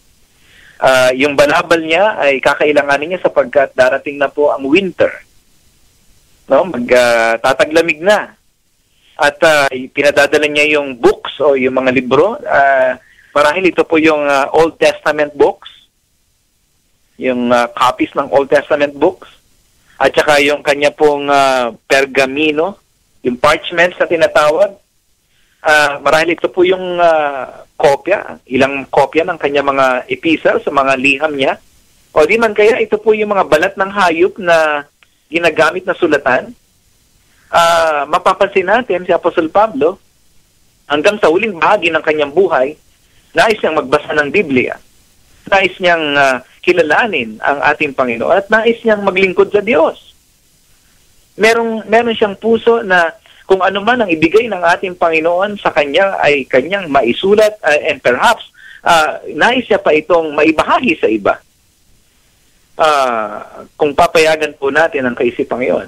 Uh, yung balabal niya ay kakailanganin niya sapagkat darating na po ang winter. No? Magtataglamig uh, na. At uh, pinadadala niya yung books o yung mga libro. Uh, marahil ito po yung uh, Old Testament books, yung uh, copies ng Old Testament books, at saka yung kanya pong uh, pergamino, yung parchments na tinatawag. Uh, marahil ito po yung uh, kopya, ilang kopya ng kanya mga epistles, sa mga liham niya. O di man kaya ito po yung mga balat ng hayop na ginagamit na sulatan. Uh, mapapansin natin si Apostol Pablo hanggang sa huling bahagi ng kanyang buhay Nais niyang magbasa ng Biblia. Nais niyang uh, kilalanin ang ating Panginoon at nais niyang maglingkod sa Diyos. Merong, meron siyang puso na kung ano man ang ibigay ng ating Panginoon sa kanya ay kanyang maisulat uh, and perhaps uh, nais niya pa itong maibahagi sa iba. Uh, kung papayagan po natin ang kaisipang iyon.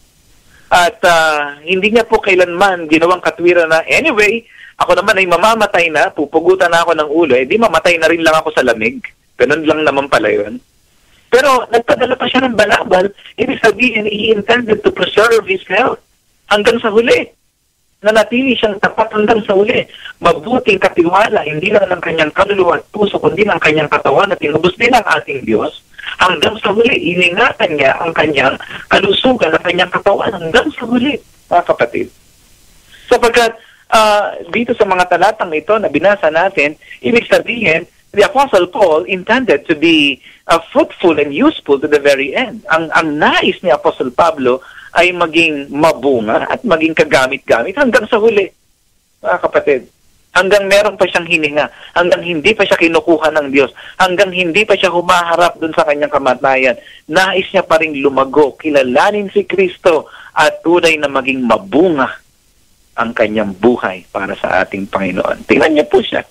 At uh, hindi niya po kailanman ginawang katwiran na, anyway, ako naman ay mamamatay na, pupugutan na ako ng ulo, eh di mamatay na rin lang ako sa lamig. Ganun lang naman pala yun. Pero nagpadala pa siya ng balabal, ibig sabihin, he intended to preserve his health hanggang sa huli. Nanatili siyang tapat hanggang sa huli. Mabuting katiwala, hindi lang ng kanyang kaluluwa at puso, kundi ng kanyang katawan at tinubos din ang ating Diyos. Hanggang sa huli, iningatan niya ang kanyang kalusugan, ang kanyang katawan hanggang sa huli, mga kapatid. Sapagkat uh, dito sa mga talatang ito na binasa natin, ibig sabihin, the Apostle Paul intended to be uh, fruitful and useful to the very end. Ang, ang nais ni Apostle Pablo ay maging mabunga at maging kagamit-gamit hanggang sa huli, mga kapatid. Hanggang meron pa siyang hininga, hanggang hindi pa siya kinukuha ng Diyos, hanggang hindi pa siya humaharap dun sa kanyang kamatayan, nais niya pa rin lumago, kilalanin si Kristo at tunay na maging mabunga ang kanyang buhay para sa ating Panginoon. Tingnan niyo po siya.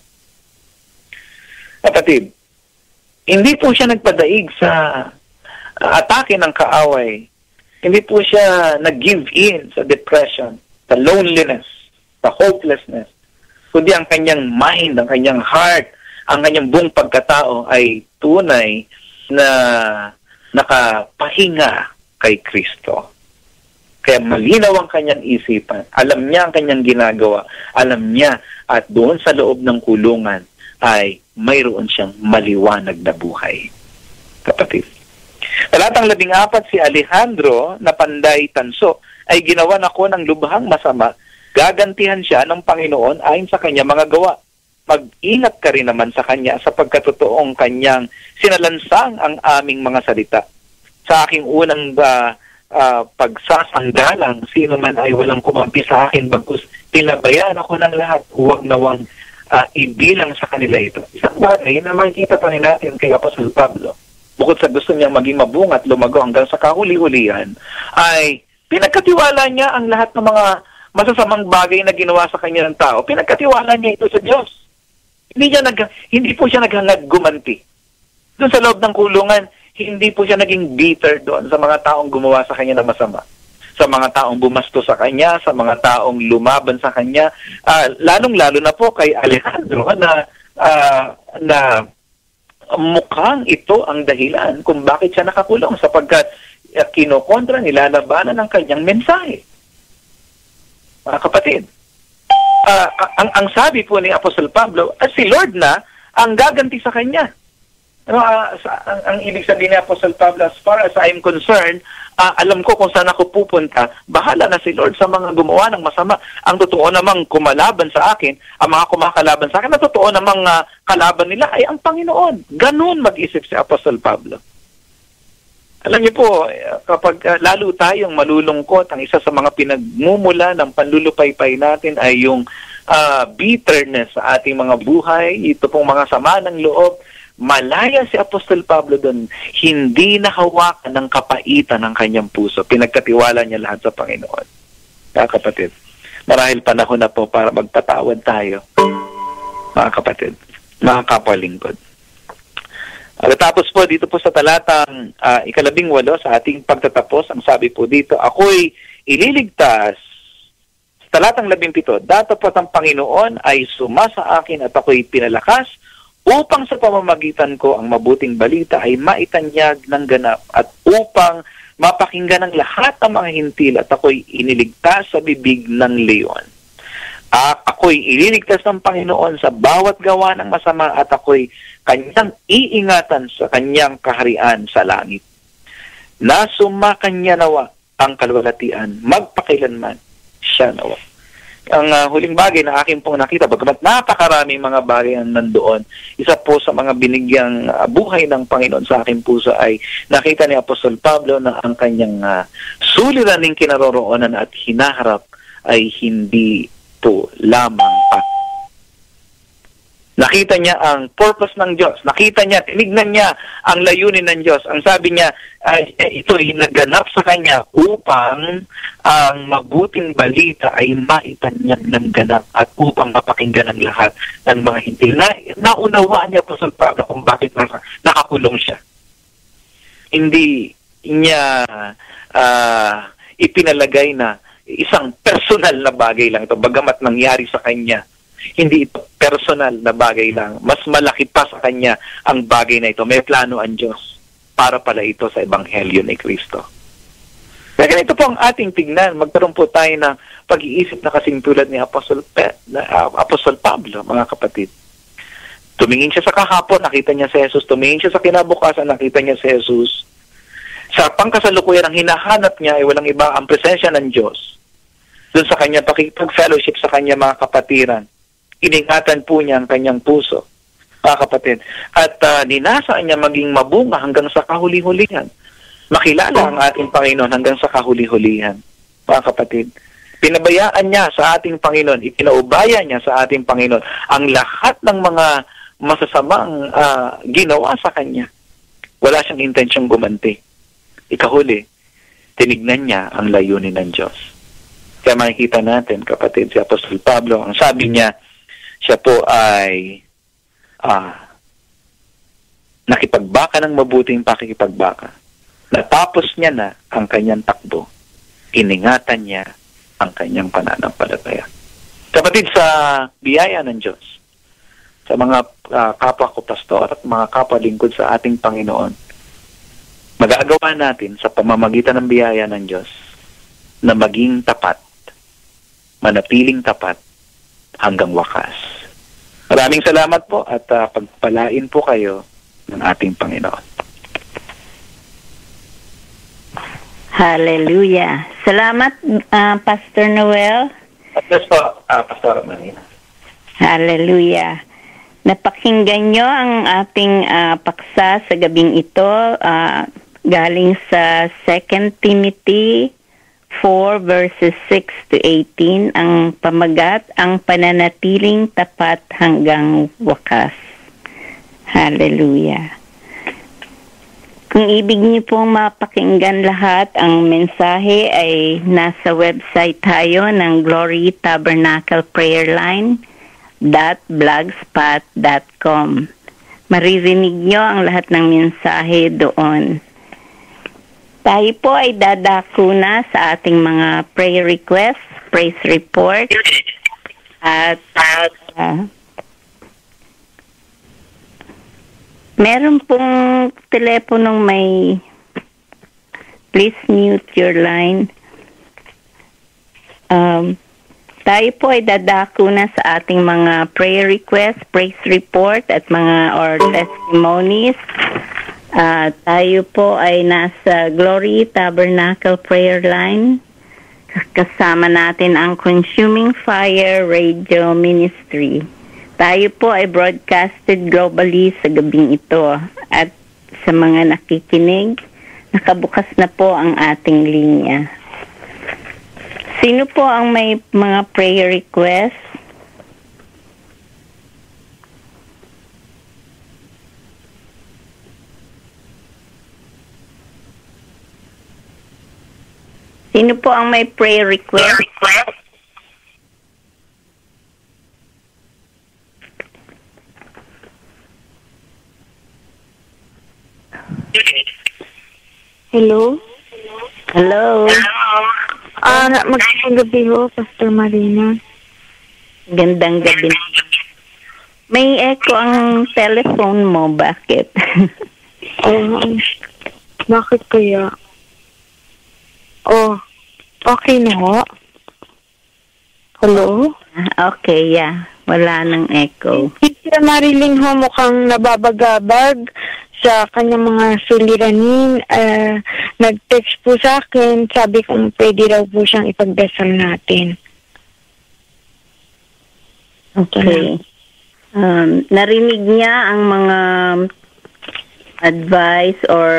Kapatid, hindi po siya nagpadaig sa uh, atake ng kaaway. Hindi po siya nag-give in sa depression, sa loneliness, sa hopelessness. Kundi ang kanyang mind, ang kanyang heart, ang kanyang buong pagkatao ay tunay na nakapahinga kay Kristo. Kaya malinaw ang kanyang isipan. Alam niya ang kanyang ginagawa. Alam niya at doon sa loob ng kulungan ay mayroon siyang maliwanag na buhay. Kapatid. Talatang labing apat, si Alejandro na panday tanso ay ginawan ako ng lubhang masama. Gagantihan siya ng Panginoon ayon sa kanya mga gawa. Mag-ingat ka rin naman sa kanya sapagkat totoong kanyang sinalansang ang aming mga salita. Sa aking unang uh, uh, pagsasanggalang, sino man ay walang kumampi sa akin, bagkus tinabayan ako ng lahat, huwag nawang uh, ibilang sa kanila ito. Isang bagay na makikita pa rin natin kay Apostol Pablo, bukod sa gusto niyang maging mabunga at lumago hanggang sa kahuli-hulihan, ay pinagkatiwala niya ang lahat ng mga masasamang bagay na ginawa sa kanya ng tao. Pinagkatiwala niya ito sa Diyos. Hindi, niya nag, hindi po siya naghangad gumanti. Doon sa loob ng kulungan, hindi po siya naging bitter doon sa mga taong gumawa sa kanya ng masama. Sa mga taong bumasto sa kanya, sa mga taong lumaban sa kanya, uh, lalong-lalo na po kay Alejandro na, uh, na mukhang ito ang dahilan kung bakit siya nakakulong sapagkat uh, kinokontra, nilalabanan ng kanyang mensahe. Mga kapatid, uh, ang, ang sabi po ni Apostol Pablo, at si Lord na ang gaganti sa kanya. Ano, uh, sa, ang, ang ibig sabihin ni Apostol Pablo, as far as I am concerned, uh, alam ko kung saan ako pupunta, bahala na si Lord sa mga gumawa ng masama. Ang totoo namang kumalaban sa akin, ang mga kumakalaban sa akin, na totoo namang uh, kalaban nila ay ang Panginoon. Ganun mag-isip si Apostol Pablo. Alam niyo po, kapag uh, lalo tayong malulungkot, ang isa sa mga pinagmumula ng panlulupaypay natin ay yung uh, bitterness sa ating mga buhay, ito pong mga sama ng loob. Malaya si Apostol Pablo doon, hindi nahawakan ng kapaitan ng kanyang puso. Pinagkatiwala niya lahat sa Panginoon. Mga kapatid, marahil panahon na po para magpatawad tayo. Mga kapatid, mga kapalingkod. At tapos po dito po sa talatang uh, ikalabing walo sa ating pagtatapos, ang sabi po dito, ako'y ililigtas. Sa talatang labing pito, datapot ang Panginoon ay suma sa akin at ako'y pinalakas upang sa pamamagitan ko ang mabuting balita ay maitanyag ng ganap at upang mapakinggan ng lahat ng mga hintil at ako'y iniligtas sa bibig ng leon. Uh, ako'y ililigtas ng Panginoon sa bawat gawa ng masama at ako'y kanyang iingatan sa kanyang kaharian sa langit. Nasuma kanya nawa ang kalwalatian, magpakilanman siya nawa. Ang uh, huling bagay na aking pong nakita, bagamat napakaraming mga bagay ang nandoon, isa po sa mga binigyang uh, buhay ng Panginoon sa aking puso ay nakita ni Apostol Pablo na ang kanyang uh, suliraning kinaroroonan at hinaharap ay hindi po lamang pa. Nakita niya ang purpose ng Diyos. Nakita niya, tinignan niya ang layunin ng Diyos. Ang sabi niya, ay, ito ay naganap sa kanya upang ang mabuting balita ay maitanyag ng ganap at upang mapakinggan ng lahat ng mga hintil. Na, naunawaan niya po sa Pablo kung bakit nakakulong siya. Hindi niya uh, ipinalagay na isang personal na bagay lang ito, bagamat nangyari sa kanya. Hindi ito personal na bagay lang. Mas malaki pa sa kanya ang bagay na ito. May plano ang Diyos para pala ito sa Ebanghelyo ni Kristo. Kaya ganito po ang ating tignan. Magkaroon po tayo ng pag-iisip na kasing tulad ni Apostol, Pe, uh, Apostol Pablo, mga kapatid. Tumingin siya sa kahapon, nakita niya si Jesus. Tumingin siya sa kinabukasan, nakita niya si Jesus. Sa pangkasalukuyan, ang hinahanap niya ay walang iba ang presensya ng Diyos. Doon sa kanya pakipag-fellowship sa kanya mga kapatiran. Iningatan po niya ang kanyang puso, mga kapatid. At uh, ninasaan niya maging mabunga hanggang sa kahuli-hulihan. Makilala ang ating Panginoon hanggang sa kahuli-hulihan, mga kapatid. Pinabayaan niya sa ating Panginoon, ipinaubaya niya sa ating Panginoon ang lahat ng mga masasamang uh, ginawa sa kanya. Wala siyang intensyong gumanti. Ikahuli, tinignan niya ang layunin ng Diyos. Kaya makikita natin, kapatid, si Apostol Pablo, ang sabi niya, siya po ay ah, nakipagbaka ng mabuting pakikipagbaka. Natapos niya na ang kanyang takbo. Iningatan niya ang kanyang pananampalataya. Kapatid, sa biyaya ng Diyos, sa mga uh, kapwa ko pastor at mga kapwa lingkod sa ating Panginoon, magagawa natin sa pamamagitan ng biyaya ng Diyos na maging tapat, manatiling tapat hanggang wakas. Maraming salamat po at uh, pagpalain po kayo ng ating Panginoon. Hallelujah. Salamat, uh, Pastor Noel. At yes po, uh, Pastor Manina. Hallelujah. Napakinggan nyo ang ating uh, paksa sa gabing ito uh, galing sa Second Timothy four verses six to eighteen, ang pamagat, ang pananatiling tapat hanggang wakas. Hallelujah. Kung ibig niyo pong mapakinggan lahat, ang mensahe ay nasa website tayo ng Glory Tabernacle Prayer Line dot blogspot dot com. Maririnig niyo ang lahat ng mensahe doon. Tayo po ay dadako na sa ating mga prayer requests, praise report, at uh, meron pong teleponong may please mute your line. Um, tayo po ay dadako na sa ating mga prayer requests, praise report, at mga or testimonies. Uh, tayo po ay nasa Glory Tabernacle Prayer Line. Kasama natin ang Consuming Fire Radio Ministry. Tayo po ay broadcasted globally sa gabing ito. At sa mga nakikinig, nakabukas na po ang ating linya. Sino po ang may mga prayer requests? Sino po ang may prayer request? Hello? Hello? Ah, uh, magandang gabi ho, Pastor Marina. Gandang gabi. May echo ang telephone mo, bakit? Oh, bakit kaya? Oh, okay na ho. Hello? Okay, yeah. Wala nang echo. Si Marilyn ho mukhang nababagabag sa kanyang mga suliranin. Uh, nag-text po sa akin, sabi kong pwede raw po siyang ipagdasal natin. Okay. Um, narinig niya ang mga advice or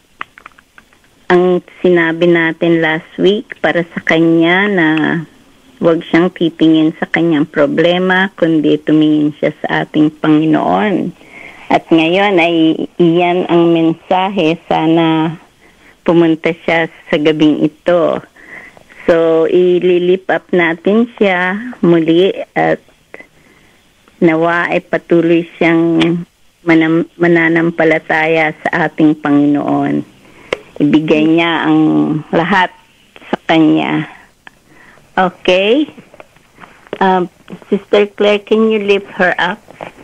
ang sinabi natin last week para sa kanya na huwag siyang titingin sa kanyang problema, kundi tumingin siya sa ating Panginoon. At ngayon ay iyan ang mensahe. Sana pumunta siya sa gabing ito. So, ililip up natin siya muli at nawa ay patuloy siyang manam- mananampalataya sa ating Panginoon. Ibigay niya ang lahat sa Kanya. Okay? Um, Sister Claire, can you lift her up?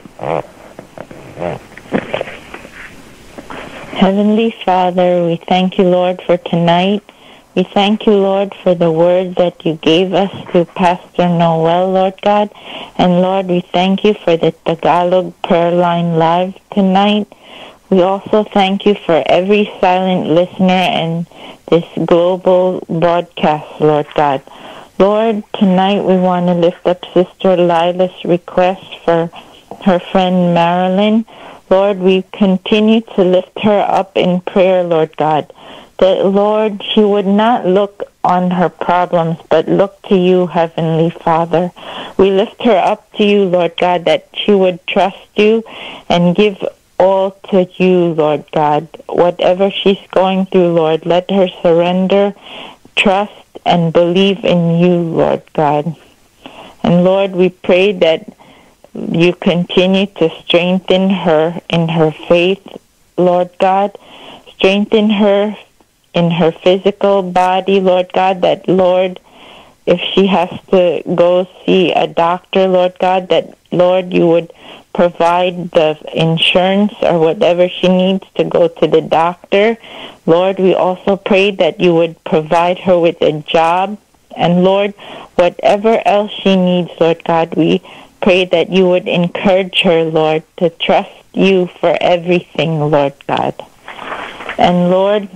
Heavenly Father, we thank you, Lord, for tonight. We thank you, Lord, for the word that you gave us to Pastor Noel, Lord God. And Lord, we thank you for the Tagalog prayer line live tonight. We also thank you for every silent listener in this global broadcast, Lord God. Lord, tonight we want to lift up Sister Lila's request for her friend Marilyn. Lord, we continue to lift her up in prayer, Lord God, that, Lord, she would not look on her problems, but look to you, Heavenly Father. We lift her up to you, Lord God, that she would trust you and give all to you, Lord God. Whatever she's going through, Lord, let her surrender, trust, and believe in you, Lord God. And, Lord, we pray that you continue to strengthen her in her faith, Lord God. Strengthen her in her physical body, Lord God, that, Lord, if she has to go see a doctor, Lord God, that, Lord, you would provide the insurance or whatever she needs to go to the doctor. Lord, we also pray that you would provide her with a job. And, Lord, whatever else she needs, Lord God, we pray that you would encourage her, Lord, to trust you for everything, Lord God. And, Lord,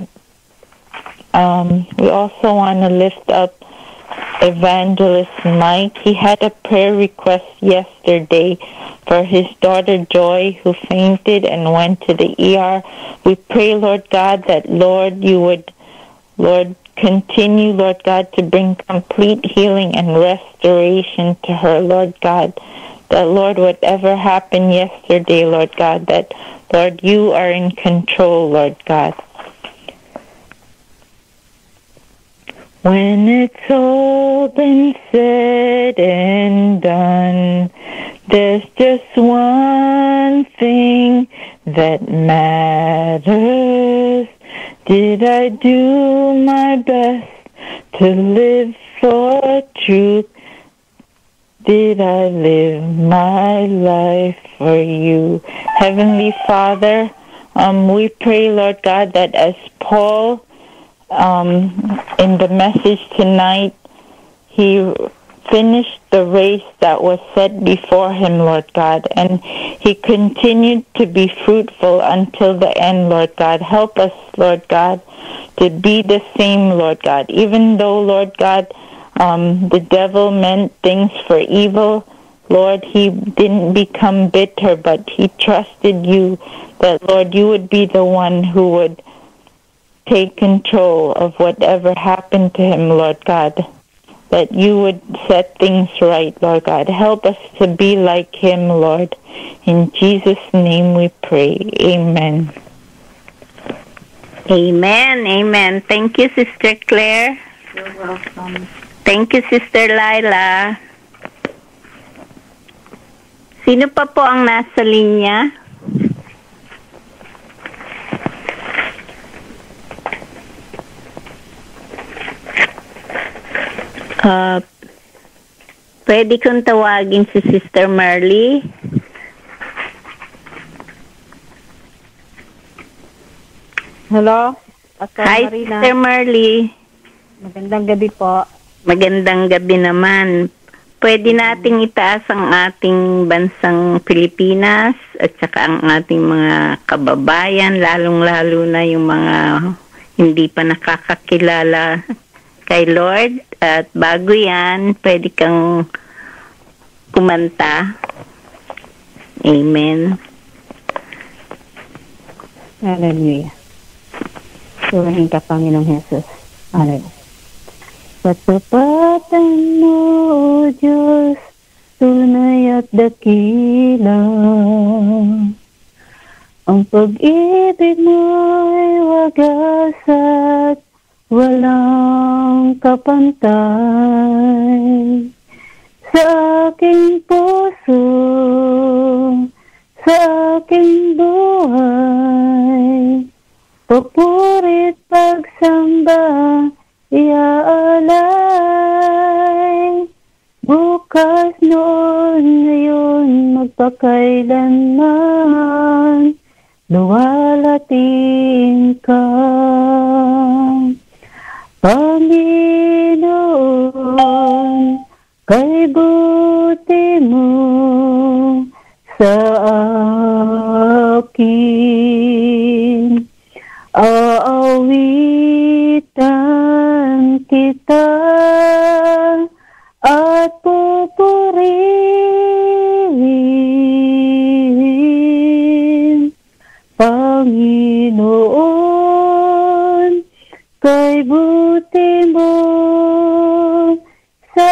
um, we also want to lift up Evangelist Mike. He had a prayer request yesterday for his daughter Joy, who fainted and went to the E R. We pray, Lord God, that, Lord, you would, Lord, continue, Lord God, to bring complete healing and restoration to her, Lord God. That, Lord, whatever happened yesterday, Lord God, that, Lord, you are in control, Lord God. When it's all been said and done, there's just one thing that matters. Did I do my best to live for truth? Did I live my life for you? Heavenly Father, um, we pray, Lord God, that as Paul, um, in the message tonight, he finished the race that was set before him, Lord God, and he continued to be fruitful until the end, Lord God. Help us, Lord God, to be the same, Lord God. Even though, Lord God, um, the devil meant things for evil, Lord, he didn't become bitter, but he trusted you, that, Lord, you would be the one who would take control of whatever happened to him, Lord God. That you would set things right, Lord God. Help us to be like him, Lord. In Jesus' name we pray. Amen. Amen. Amen. Thank you, Sister Claire. You're welcome. Thank you, Sister Lila. Sino pa po ang nasa linya? Uh, pwede kong tawagin si Sister Marley. Hello? Pastor Hi, Marina. Sister Marley. Magandang gabi po. Magandang gabi naman. Pwede nating itaas ang ating bansang Pilipinas at saka ang ating mga kababayan, lalong-lalo na yung mga hindi pa nakakakilala kay Lord. At bago yan, pwede kang kumanta. Amen. Hallelujah. Purihin ka, Panginoong Jesus. Hallelujah. Katapatan mo, O Diyos, tunay at dakila. Ang pag-ibig mo'y wagas at walang kapantay. Sa aking puso, sa aking buhay, papurit pagsamba, iaalay. Bukas noon, ngayon, magpakailanman, luwalating ka. Panginoon, kay buti mo sa akin, aawitan kita at pupurihin. Panginoon, kay buti mo sa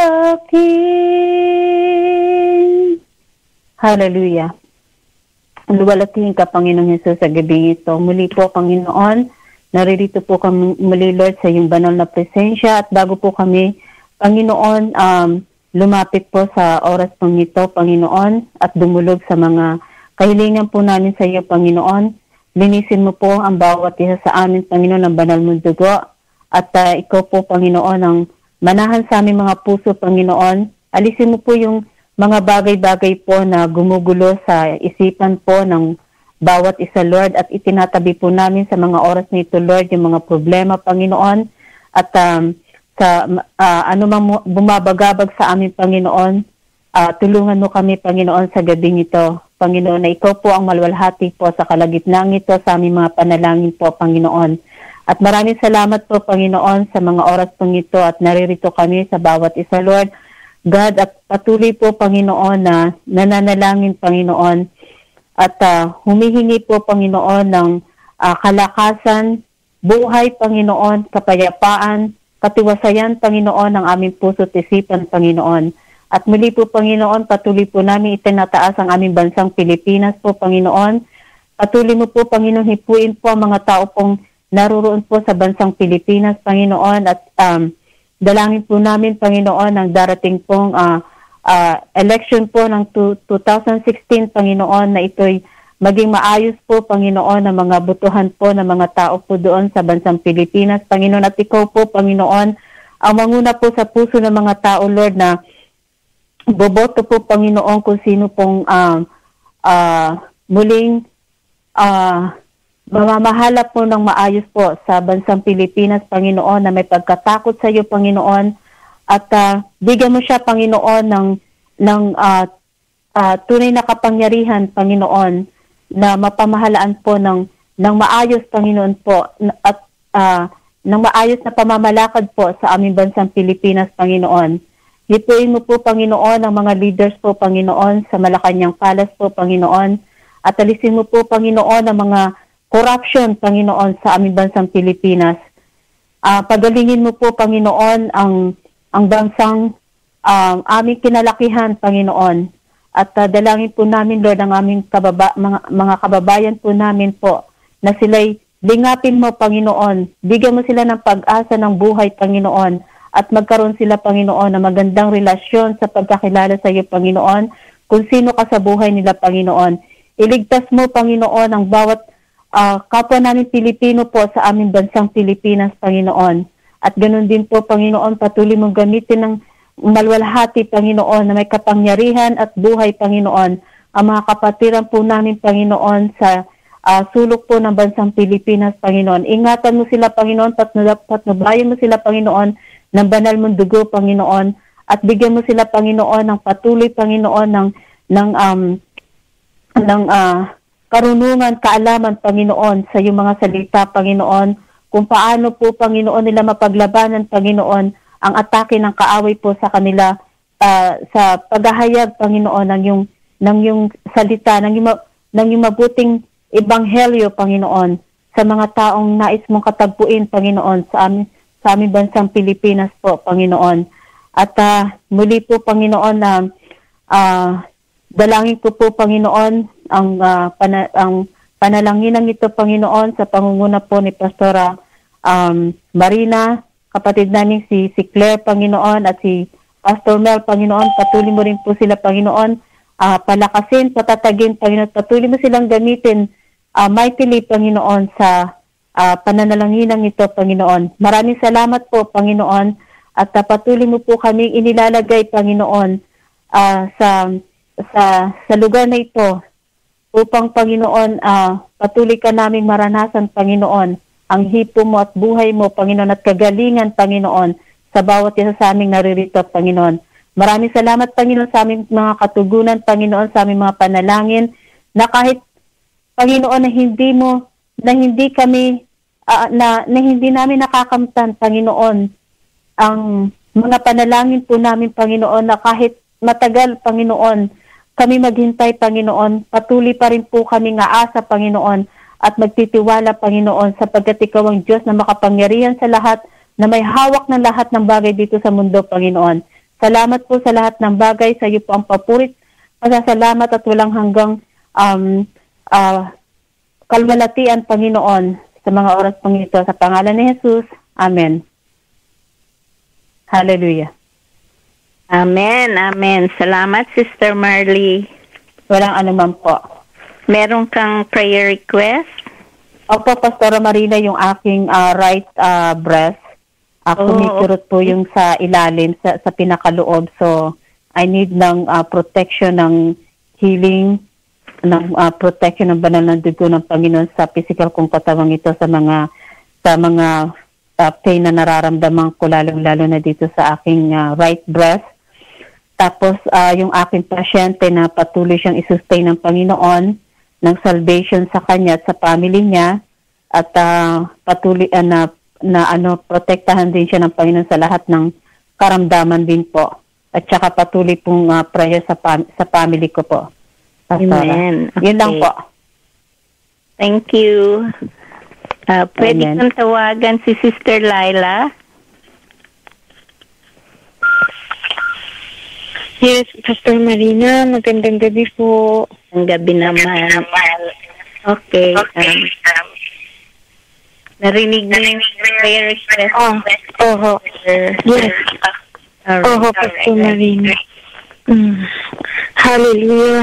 akin. Hallelujah. Luwalatihin ka, Panginoon Jesus, sa gabing ito. Muli po, Panginoon, naririto po kami muli, Lord, sa iyong banal na presensya. At bago po kami, Panginoon, um, lumapit po sa oras pong ito, Panginoon, at dumulog sa mga kahilingan po namin sa iyo, Panginoon. Linisin mo po ang bawat isa sa amin, Panginoon, ng banal mong dugo. At uh, ikaw po, Panginoon, ang manahan sa aming mga puso, Panginoon. Alisin mo po yung mga bagay-bagay po na gumugulo sa isipan po ng bawat isa, Lord. At itinatabi po namin sa mga oras na ito, Lord, yung mga problema, Panginoon. At um, sa uh, anumang bumabagabag sa aming, Panginoon, uh, tulungan mo kami, Panginoon, sa gabing ito. Panginoon, na ikaw po ang malwalhati po sa kalagitnang ito sa aming mga panalangin po, Panginoon. At maraming salamat po, Panginoon, sa mga oras pong ito at naririto kami sa bawat isa, Lord. God, at patuloy po, Panginoon, na nananalangin, Panginoon, at uh, humihingi po, Panginoon, ng uh, kalakasan, buhay, Panginoon, kapayapaan, katiwasayan, Panginoon, ng aming puso't isipan, Panginoon. At muli po, Panginoon, patuloy po namin itinataas ang aming bansang Pilipinas po, Panginoon. Patuloy mo po, Panginoon, hipuin po ang mga tao pong naruroon po sa bansang Pilipinas, Panginoon. At um, dalangin po namin, Panginoon, ang darating pong uh, uh, election po ng two thousand sixteen, Panginoon, na ito'y maging maayos po, Panginoon, ng mga butuhan po ng mga tao po doon sa bansang Pilipinas, Panginoon. At ikaw po, Panginoon, ang manguna po sa puso ng mga tao, Lord, na boboto po, Panginoon, kung sino pong uh, uh, muling uh, mamamahala po ng maayos po sa bansang Pilipinas, Panginoon, na may pagkatakot sa iyo, Panginoon, at uh, bigyan mo siya, Panginoon, ng, ng uh, uh, tunay na kapangyarihan, Panginoon, na mapamahalaan po ng, ng maayos, Panginoon po, at uh, ng maayos na pamamalakad po sa aming bansang Pilipinas, Panginoon. Hipuin mo po, Panginoon, ang mga leaders po, Panginoon, sa Malacanang Palace po, Panginoon, at alisin mo po, Panginoon, ang mga corruption, Panginoon, sa aming bansang Pilipinas. Uh, pagalingin mo po, Panginoon, ang ang bansang um, aming kinalakihan, Panginoon. At uh, dalangin po namin, Lord, ang aming kababa, mga, mga kababayan po namin po, na sila'y lingapin mo, Panginoon. Bigyan mo sila ng pag-asa ng buhay, Panginoon. At magkaroon sila, Panginoon, ng magandang relasyon sa pagkakilala sa iyo, Panginoon, kung sino ka sa buhay nila, Panginoon. Iligtas mo, Panginoon, ang bawat uh, kapwa namin Pilipino po sa aming bansang Pilipinas, Panginoon. At ganoon din po, Panginoon, patuloy mong gamitin ng malwalhati, Panginoon, na may kapangyarihan at buhay, Panginoon, ang mga kapatiran po namin, Panginoon, sa uh, sulok po ng bansang Pilipinas, Panginoon. Ingatan mo sila, Panginoon, patnubayan mo sila, Panginoon, ng banal mong dugo, Panginoon, at bigyan mo sila, Panginoon, ng patuloy, Panginoon, ng ng um ng uh, karunungan, kaalaman, Panginoon, sa iyong mga salita, Panginoon, kung paano po, Panginoon, nila mapaglabanan, Panginoon, ang atake ng kaaway po sa kanila, uh, sa paghahayag, Panginoon, ng yung ng yung salita, ng yung, ng yung mabuting ebanghelyo, Panginoon, sa mga taong nais mong katagpuin, Panginoon, sa amin, sa aming bansang Pilipinas po, Panginoon. At uh, muli po, Panginoon, na uh, dalangin ko po, Panginoon, ang, uh, pana- ang panalanginan ito, Panginoon, sa pangunguna po ni Pastora um, Marina, kapatid namin si, si Claire, Panginoon, at si Pastor Mel, Panginoon. Patuloy mo rin po sila, Panginoon, uh, palakasin, patatagin, Panginoon. Patuloy mo silang gamitin uh, mightily, Panginoon, sa uh, pananalanginan ito, Panginoon. Maraming salamat po, Panginoon, at uh, patuloy mo po kami inilalagay, Panginoon, uh, sa, sa, sa lugar na ito, upang, Panginoon, uh, patuloy ka naming maranasan, Panginoon, ang hipo mo at buhay mo, Panginoon, at kagalingan, Panginoon, sa bawat isa sa aming naririto, Panginoon. Maraming salamat, Panginoon, sa aming mga katugunan, Panginoon, sa aming mga panalangin, na kahit, Panginoon, na hindi mo, na hindi kami, uh, na, na hindi namin nakakamtan, Panginoon, ang mga panalangin po namin, Panginoon, na kahit matagal, Panginoon, kami maghintay, Panginoon, patuloy pa rin po kami nga asa, Panginoon, at magtitiwala, Panginoon, sapagkat ikaw ang Diyos na makapangyarihan sa lahat, na may hawak ng lahat ng bagay dito sa mundo, Panginoon. Salamat po sa lahat ng bagay, sa iyo po ang papurit, pasasalamat at walang hanggang um, uh, kalwalatian, Panginoon, sa mga oras pang ito. Sa pangalan ni Jesus, Amen. Hallelujah. Amen, amen. Salamat, Sister Marley. Walang anuman po. Meron kang prayer request? Opo, Pastora Marina, yung aking uh, right uh, breast. Ako, uh, sumisurot po yung sa ilalim, sa, sa pinakaloob. So, I need ng uh, protection, ng healing, ng uh, protection ng banal ng dugo ng Panginoon sa physical kong katawang ito, sa mga sa mga uh, pain na nararamdaman ko, lalong-lalo na dito sa aking uh, right breast. Tapos, uh, yung aking pasyente na patuloy siyang isustain ng Panginoon, ng salvation sa kanya at sa family niya, at uh, patuloy uh, na, na ano, protektahan din siya ng Panginoon sa lahat ng karamdaman din po. At saka patuloy pong uh, prayer sa, pam- sa family ko po. Pastora. Amen. Okay. Yun lang po. Thank you. Uh, pwede kang tawagan si Sister Laila. Yes, Pastor Marina, magandang gabi po. Ang gabi naman. Okay. Um, narinig mo yung prayer request. Oh, oho. Yes. Alright. Oho, Pastor Marina. Mm. Hallelujah.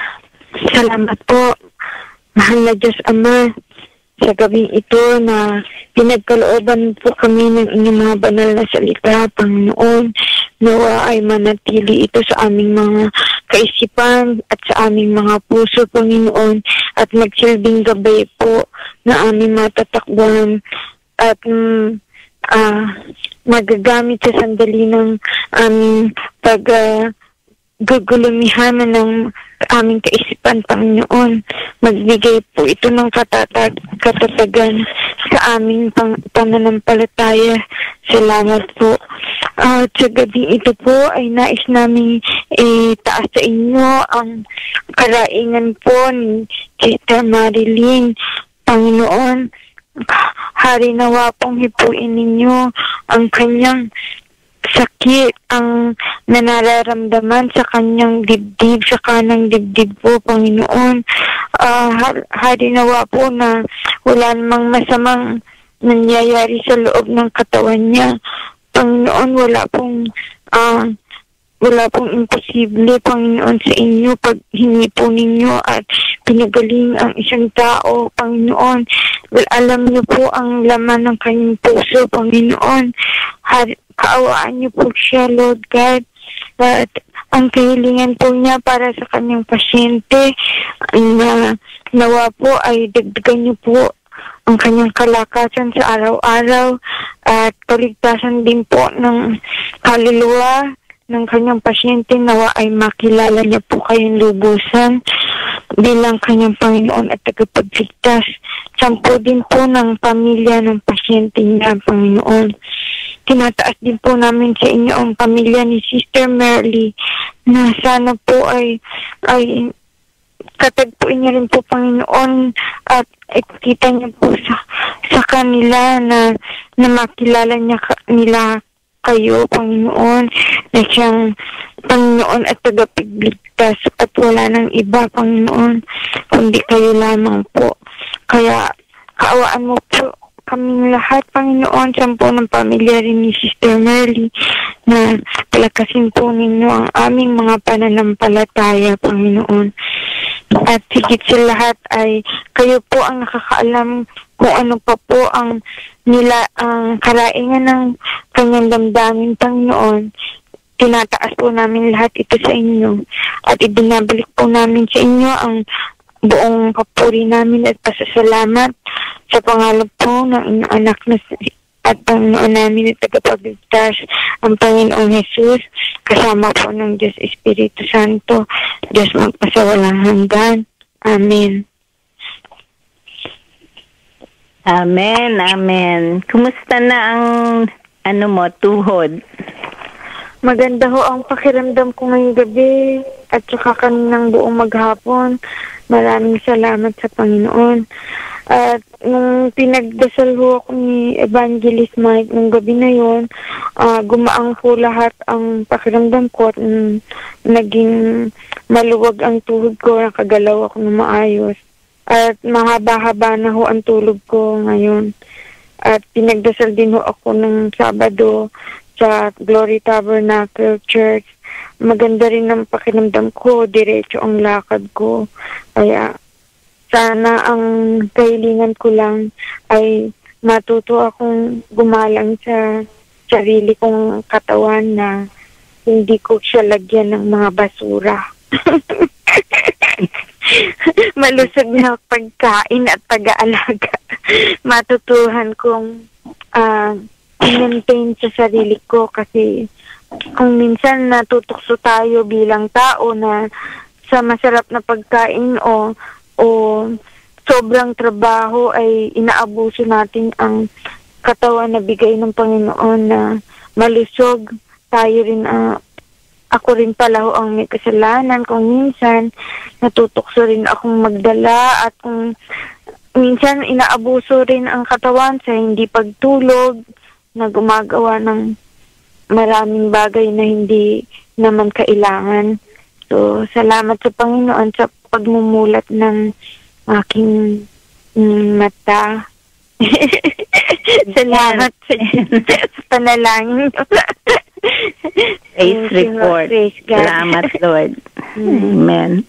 Salamat po, mahal na Diyos Ama, sa gabing ito na pinagkalooban po kami ng inyong mga banal na salita, Panginoon. Nawa ay manatili ito sa aming mga kaisipan at sa aming mga puso, Panginoon, at magsilbing gabay po na aming matatakbuhan at um, uh, magagamit sa sandali ng aming pag uh, gugulumihan ng aming kaisipan, Panginoon. Magbigay po ito ng katatag, katatagan sa aming pang, pananampalataya. Salamat po. Uh, at sa gabi ito po ay nais namin itaas sa inyo ang karaingan po ni Sister Marilyn. Panginoon, hari nawa pong hipuin ninyo ang kanyang sakit, ang nanararamdaman sa kanyang dibdib, sa kanang dibdib po, Panginoon. Uh, hari nawa po na wala namang masamang nangyayari sa loob ng katawan niya. Panginoon, wala pong uh, wala pong imposible, Panginoon, sa inyo pag hingi po ninyo at pinagaling ang isang tao, Panginoon. Well, alam niyo po ang laman ng kanyang puso, Panginoon. Har- kaawaan niyo po siya, Lord God. At ang kahilingan po niya para sa kanyang pasyente na nawa po ay dagdagan niyo po ang kanyang kalakasan sa araw-araw at kaligtasan din po ng kaluluwa ng kanyang pasyente. Nawa ay makilala niya po kayong lubusan bilang kanyang Panginoon at tagapagligtas. Sampo din po ng pamilya ng pasyente niya, Panginoon. Tinataas din po namin sa inyo ang pamilya ni Sister Merly na sana po ay ay katagpuin niya rin po, Panginoon, at ikita niya po sa, sa kanila na, na makilala niya ka, nila kayo, Panginoon, na siyang Panginoon at tagapagligtas at wala nang iba, Panginoon, kundi kayo lamang po. Kaya kaawaan mo po kaming lahat, Panginoon, sampo ng pamilya rin ni Sister Merly, na palakasin po ninyo ang aming mga pananampalataya, Panginoon. At higit sa lahat ay kayo po ang nakakaalam kung ano pa po ang nila ang karaingan ng kanyang damdamin, Panginoon. Tinataas po namin lahat ito sa inyo at ibinabalik po namin sa inyo ang buong papuri namin at pasasalamat sa pangalan po ng inyong anak na at Panginoon namin at tagapagligtas ang Panginoong Jesus, kasama po ng Diyos Espiritu Santo, Diyos magpasawalang hanggan. Amen. Amen, amen. Kumusta na ang ano mo, tuhod? Maganda ho ang pakiramdam ko ngayong gabi at saka kaninang buong maghapon. Maraming salamat sa Panginoon. At nung pinagdasal ho ako ni Evangelist Mike nung gabi na yun, uh, gumaang po lahat ang pakiramdam ko at um, naging maluwag ang tuhod ko, nakagalaw ako ng maayos. At mahaba-haba na ho ang tulog ko ngayon. At pinagdasal din ho ako ng Sabado sa Glory Tabernacle Church. Maganda rin ang pakiramdam ko, diretso ang lakad ko. Kaya sana ang kahilingan ko lang ay matuto akong gumalang sa sarili kong katawan na hindi ko siya lagyan ng mga basura. Malusog na pagkain at pag-aalaga. Matutuhan kong uh, i-maintain sa sarili ko kasi kung minsan natutokso tayo bilang tao na sa masarap na pagkain o o sobrang trabaho ay inaabuso natin ang katawan na bigay ng Panginoon na malusog. Tayo rin, uh, ako rin pala ho ang may kasalanan kung minsan natutokso rin akong magdala at kung minsan inaabuso rin ang katawan sa hindi pagtulog na gumagawa ng maraming bagay na hindi naman kailangan. So, salamat sa Panginoon sa pagmumulat ng aking mm, mata. Salamat sa, sa panalangin. Praise report. Praise God. Salamat, Lord. Amen.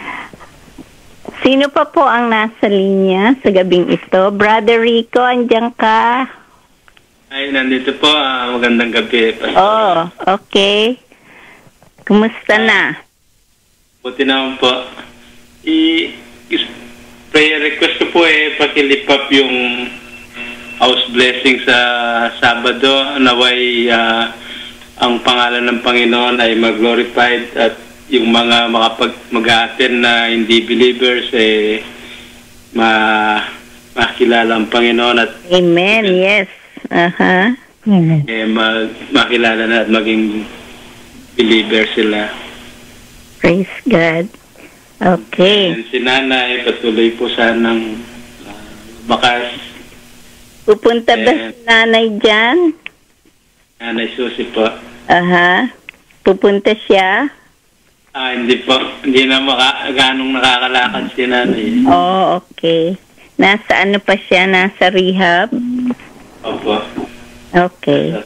Sino pa po ang nasa linya sa gabing ito? Brother Rico, andyan ka? Ay, nandito po. Uh, magandang gabi. Pastor. Oh, okay. Kumusta na? Buti naman po. I, is, prayer request ko po eh, pakilipap yung house blessing sa Sabado. Naway uh, ang pangalan ng Panginoon ay mag-glorified at yung mga makapag mag-attend na hindi believers eh ma makilala ang Panginoon at Amen, yes. Aha. Uh-huh. Eh, mag, makilala na at maging believer sila. Praise God. Okay. And si Nanay, patuloy po sanang uh, bakas. Pupunta ba si Nanay dyan? Nanay Susi po. Aha. Pupunta siya? Ah, hindi po. Hindi na maka, ganong nakakalakad si Nanay. Oh, okay. Nasa ano pa siya? Nasa rehab? Opo. Okay.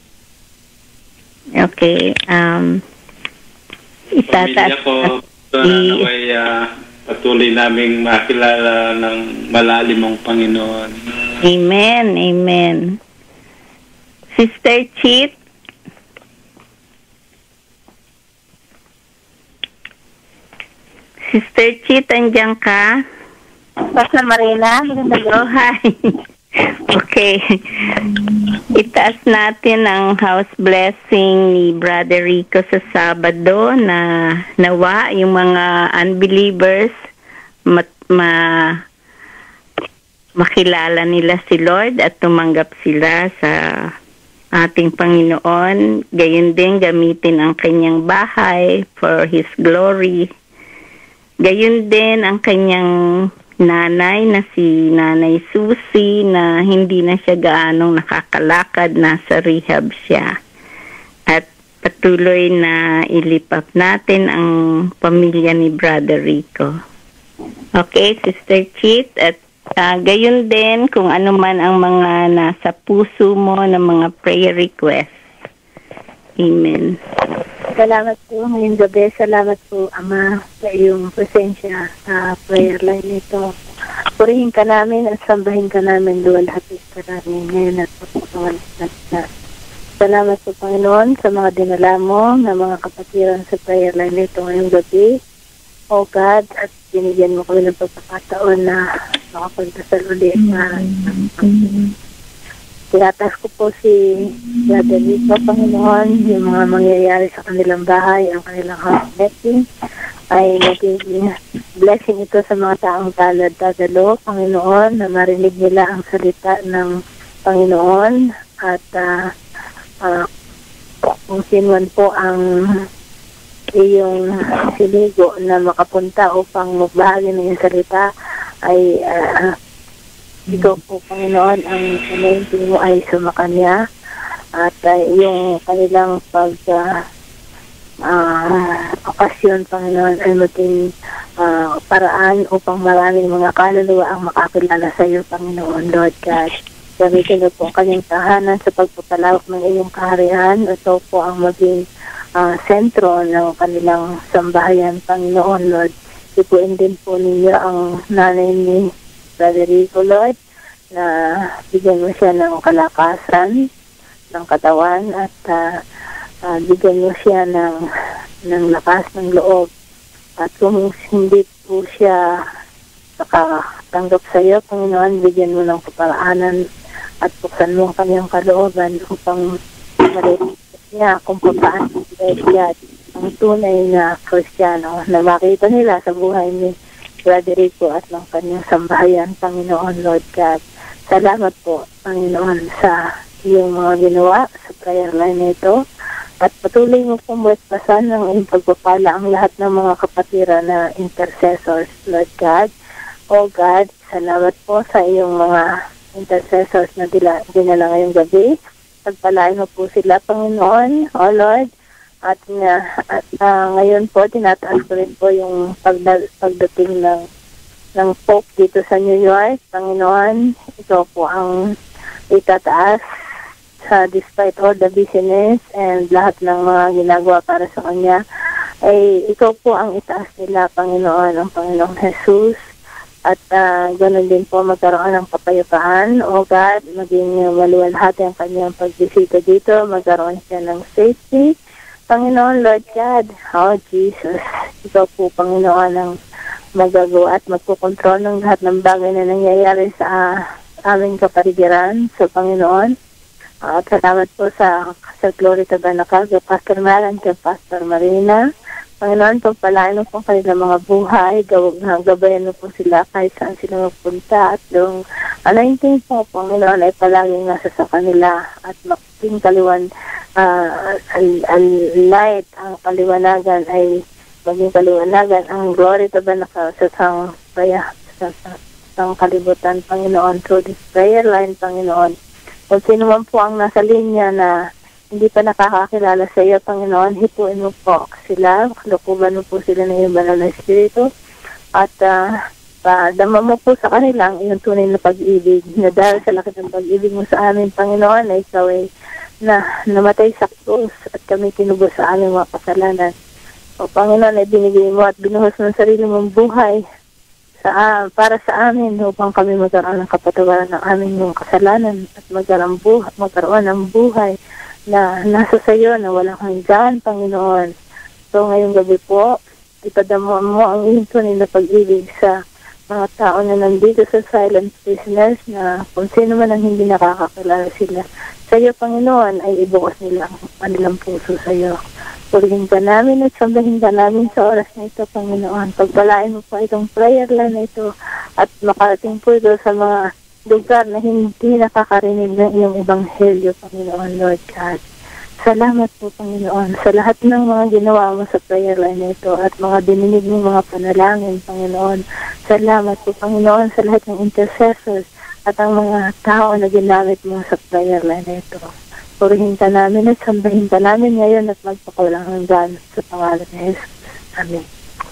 Okay. Um, Pamilya ko, ito na naway uh, patuloy naming makilala ng malalim ang Panginoon. Amen, amen. Sister Chit? Sister Chit, andyan ka? Pastor Marina, hello, hi. Okay. Itaas natin ang house blessing ni Brother Rico sa Sabado na nawa yung mga unbelievers mat, ma, makilala nila si Lord at tumanggap sila sa ating Panginoon. Gayon din gamitin ang kanyang bahay for His glory. Gayon din ang kanyang nanay na si Nanay Susie na hindi na siya gaanong nakakalakad, nasa rehab siya. At patuloy na ilipap natin ang pamilya ni Brother Rico. Okay, Sister Chit, at uh, gayon din kung ano man ang mga nasa puso mo na mga prayer requests. Amen. Salamat po ngayong gabi. Salamat po, Ama, sa iyong presensya sa prayer line nito. Purihin ka namin at sambahin ka namin, luwalhati ka namin ngayon at pagkakawalan na. Salamat po, Panginoon, sa mga dinala mo na mga kapatiran sa prayer line nito ngayong gabi. O God, at binigyan mo kami ng pagkakataon na makapagdasal ulit na tinatas ko po si Brother Rico, Panginoon, yung mga mangyayari sa kanilang bahay, ang kanilang house meeting, ay naging blessing ito sa mga taong talad dadalo, Panginoon, na marinig nila ang salita ng Panginoon at uh, uh, kung sinuan po ang iyong siligo na makapunta upang magbahagi ng iyong salita ay uh, ito po, Panginoon, ang community mo ay sumakanya at uh, yung kanilang pag uh, uh, okasyon, Panginoon, ay maging uh, paraan upang maraming mga kaluluwa ang makakilala sa iyo, Panginoon, Lord God. Gamitin mo po ang kanyang tahanan sa pagpapalawak ng iyong kaharian. Ito po ang maging uh, sentro ng kanilang sambahayan, Panginoon, Lord. Ipuin din po ninyo ang nanay ni Brother Rico, Lord, na bigyan mo siya ng kalakasan ng katawan at uh, uh, bigyan mo siya ng, ng lakas ng loob. At kung hindi po siya nakatanggap sa iyo, Panginoon, bigyan mo ng kaparaanan at buksan mo ang kanyang kalooban upang marinig niya kung paano siya ang tunay na Kristiyano na makita nila sa buhay ni Brother Rico at ng kanyang sambahayan, Panginoon, Lord God. Salamat po, Panginoon, sa iyong mga ginawa sa prayer line nito. At patuloy mo pong buwetpasan ng iyong pagpapala ang lahat ng mga kapatira na intercessors, Lord God. O God, salamat po sa iyong mga intercessors na dila, dinala ngayong gabi. Pagpalain mo po sila, Panginoon, O Lord. At, nga, at uh, ngayon po, tinataas ko rin po yung pagda, pagdating ng, ng Pope dito sa New York. Panginoon, ito po ang itataas sa despite all the business and lahat ng mga ginagawa para sa kanya. Ay ikaw po ang itaas nila, Panginoon, ang Panginoong Jesus. At uh, ganoon din po magkaroon ng kapayapaan. O God, maging maluwalhati ang kanyang pagbisita dito. Magkaroon siya ng safety. Panginoon, Lord God, oh Jesus, ikaw po, Panginoon, ang magagawa at magpukontrol ng lahat ng bagay na nangyayari sa uh, aming kapaligiran sa Panginoon. Uh, at salamat po sa, sa Glory Tabernacle, kay Pastor Maran, kay Pastor Marina. Panginoon, pagpalain mo po kanilang mga buhay, gabayan mo po sila kahit saan sila magpunta. At yung anointing po, Panginoon, ay palaging nasa sa kanila at making kaliwan, uh, al, al, light, ang kaliwanagan ay maging kaliwanagan, ang glory to ba naka sa sang prayer, sa, sa, sa kalibutan, Panginoon, through this prayer line, Panginoon. Kung sino man po ang nasa linya na hindi pa nakakakilala sa iyo, Panginoon, hipuin mo po sila, lukuban mo po sila ng iyong banal na espiritu, at uh, padama mo po sa kanila ang iyong tunay na pag-ibig, na dahil sa laki ng pag-ibig mo sa amin, Panginoon, na ikaw ay na namatay sa krus at kami tinubos sa aming mga kasalanan. O Panginoon, ay binigay mo at binuhos mo ng sarili mong buhay sa, uh, para sa amin upang kami magkaroon ng kapatawaran ng aming mga kasalanan at magkaroon, buhay, magkaroon ng buhay na nasa sayo na walang hanggan, Panginoon. So ngayong gabi po, ipadama mo ang iyong tunay na pag-ibig sa mga tao na nandito sa silent prisoners na kung sino man ang hindi nakakakilala sila sa iyo, Panginoon, ay ibukas nila ang kanilang puso sa iyo. Purihin ka namin at sambahin ka namin sa oras na ito, Panginoon. Pagpalain mo po itong prayer line na ito at makarating po ito sa mga lugar na hindi nakakarinig ng iyong ebanghelyo, Panginoon, Lord God. Salamat po, Panginoon, sa lahat ng mga ginawa mo sa prayer line nito at mga dininig ng mga panalangin, Panginoon. Salamat po, Panginoon, sa lahat ng intercessors at ang mga tao na ginamit mo sa prayer line nito. Purihin ka namin at sambahin ka namin ngayon at magpakawalang hanggan sa pangalan ni Jesus. Amen.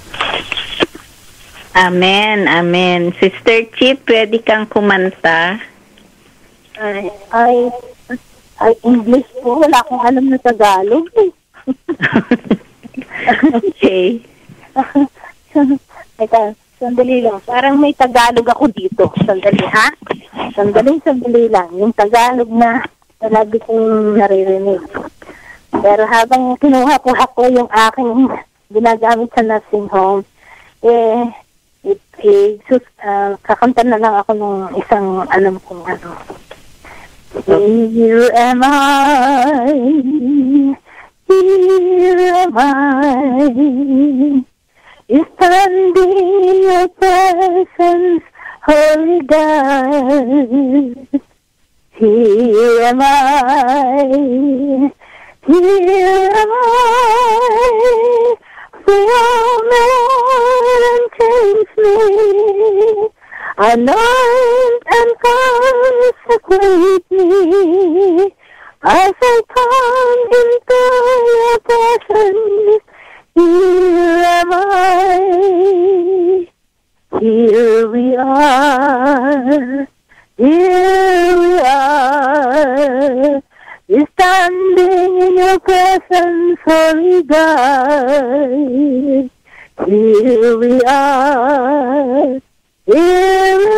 Amen, amen. Sister Chip, pwede kang kumanta? Ay, ay, ay, English po. Wala akong alam na Tagalog. Okay. Eka, sandali lang. Parang may Tagalog ako dito. Sandali, ha? Sandali, sandali lang. Yung Tagalog na lagi kong naririnig. Pero habang kinuha ko ako yung aking ginagamit sa nursing home, eh, it, eh, sus, uh, kakanta na lang ako ng isang alam kong ano. Here am I, here am I, standing in your presence, Holy God. Here am I, here am I, fill me and change me. Anoint and consecrate me as I come into your presence. Here am I. Here we are. Here we are. Standing in your presence, Holy God. Here we are. Here we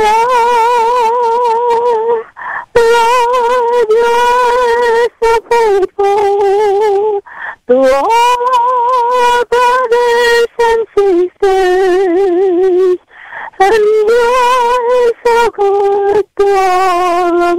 are, Lord, you are so faithful to all brothers and sisters, and you are so good to all of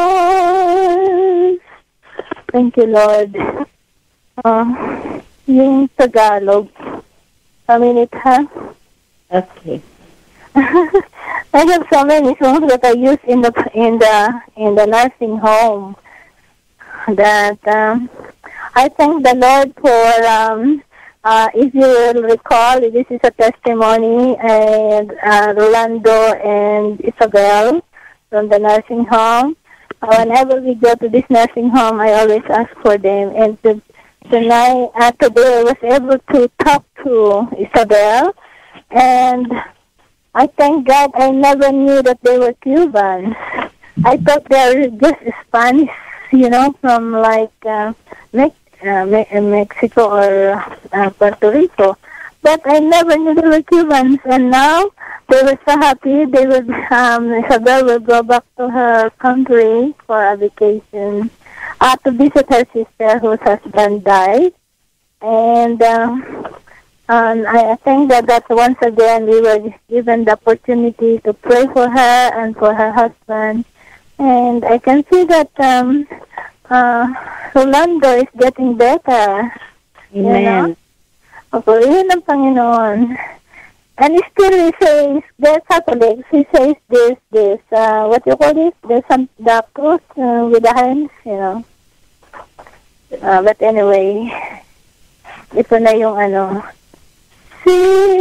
us. Thank you, Lord. Uh, yung Tagalog, a minute, ha? Okay. I have so many songs that I use in the in the in the nursing home. That um, I thank the Lord for. Um, uh, if you will recall, this is a testimony, and uh, Rolando and Isabel from the nursing home. Uh, whenever we go to this nursing home, I always ask for them. And to, tonight, uh, today, I was able to talk to Isabel, and I thank God I never knew that they were Cubans. I thought they were just Spanish, you know, from like uh, Me- uh, Me- Mexico or uh, Puerto Rico. But I never knew they were Cubans. And now they were so happy. They would, um, Isabel will go back to her country for a vacation uh, to visit her sister whose husband died. And Um, Um, I think that, that once again we were given the opportunity to pray for her and for her husband. And I can see that um, uh, Rolando is getting better. Amen. You know? Opo, yun ang Panginoon. And still he says, the Catholics, he says this, this, uh, what you call this? There's some, the cross uh, with the hands, you know. Uh, but anyway, ito na yung ano, si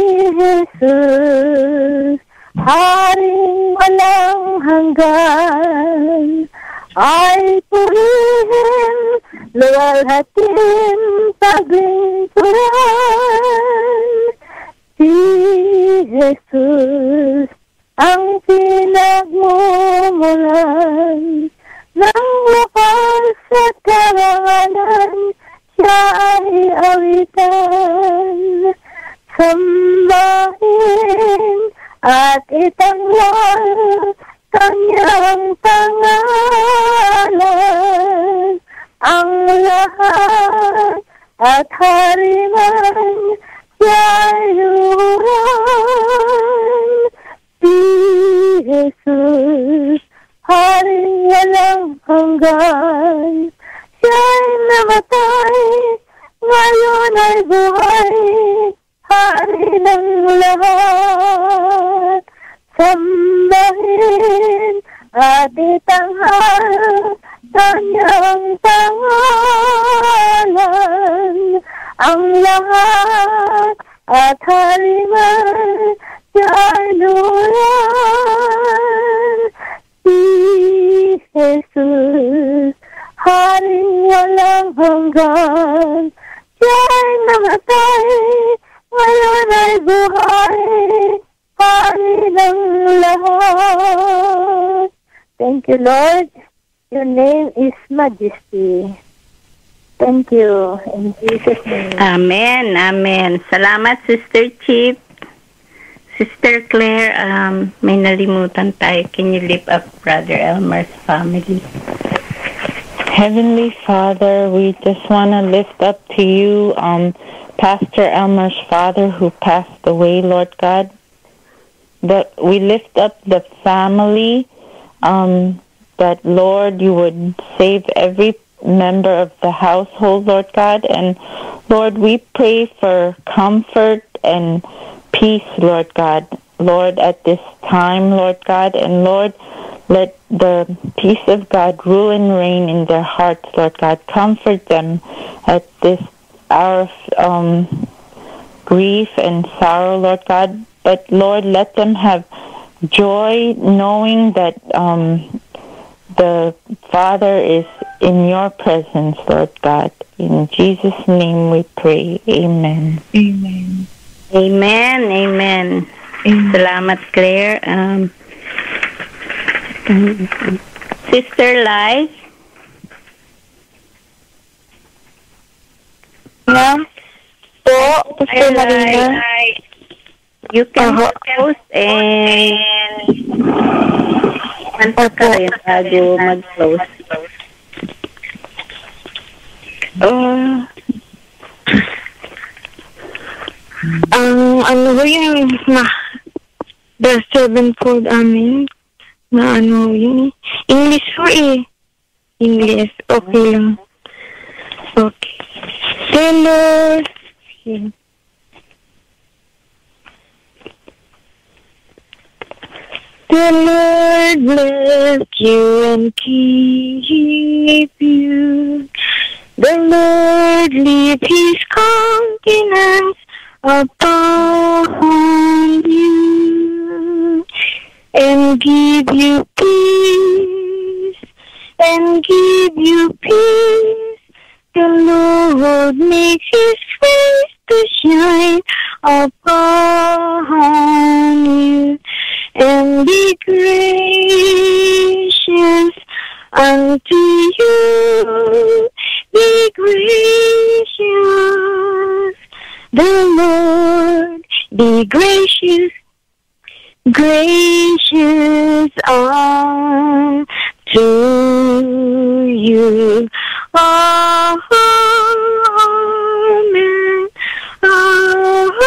Jesus, Haring walang hanggan, ay purihin, luwalhatin, paglingkuran. Si Jesus, ang pinagmumulan, ng lakas at karangalan, siya ay awitan. Sambahin at itanggal kanyang pangalan, ang lahat at hariman siya'y luran. Si Jesus, Haring walang hanggan, siya'y namatay, ngayon ay buhay, Hari ng lahat. Sambahin at itanghal kanyang pangalan. ang lahat at haliman sa anulan. Si Jesus, Haring walang hanggan, siya'y namatay, ngayon ay buhay, Hari ng lahat. Thank you, Lord. Your name is Majesty. Thank you. In Jesus' name. Amen. Amen. Salamat, Sister Chief. Sister Claire, um, may nalimutan tayo. Can you lift up Brother Elmer's family? Heavenly Father, we just want to lift up to you um, Pastor Elmer's father who passed away, Lord God. That we lift up the family, um, that, Lord, you would save every member of the household, Lord God. And, Lord, we pray for comfort and peace, Lord God. Lord, at this time, Lord God. And, Lord, let the peace of God rule and reign in their hearts, Lord God. Comfort them at this hour of um, grief and sorrow, Lord God. But, Lord, let them have joy knowing that um, the Father is in your presence, Lord God. In Jesus' name we pray. Amen. Amen. Amen. Amen. Amen. Salamat, Claire. Um, Sister Lai. Yeah. Po, Sister Marina. You can uh-huh. post and manta ka rin bago mag-close. Uh, ang ano ba yung na the sevenfold amin na ano yun English po eh. English. Okay lang. Okay. Taylor. Okay. The Lord bless you and keep you. The Lord leave his countenance upon you and give you peace, and give you peace. The Lord makes his face to shine upon you and be gracious unto you. Be gracious, the Lord, be gracious, gracious unto you. Amen. Amen.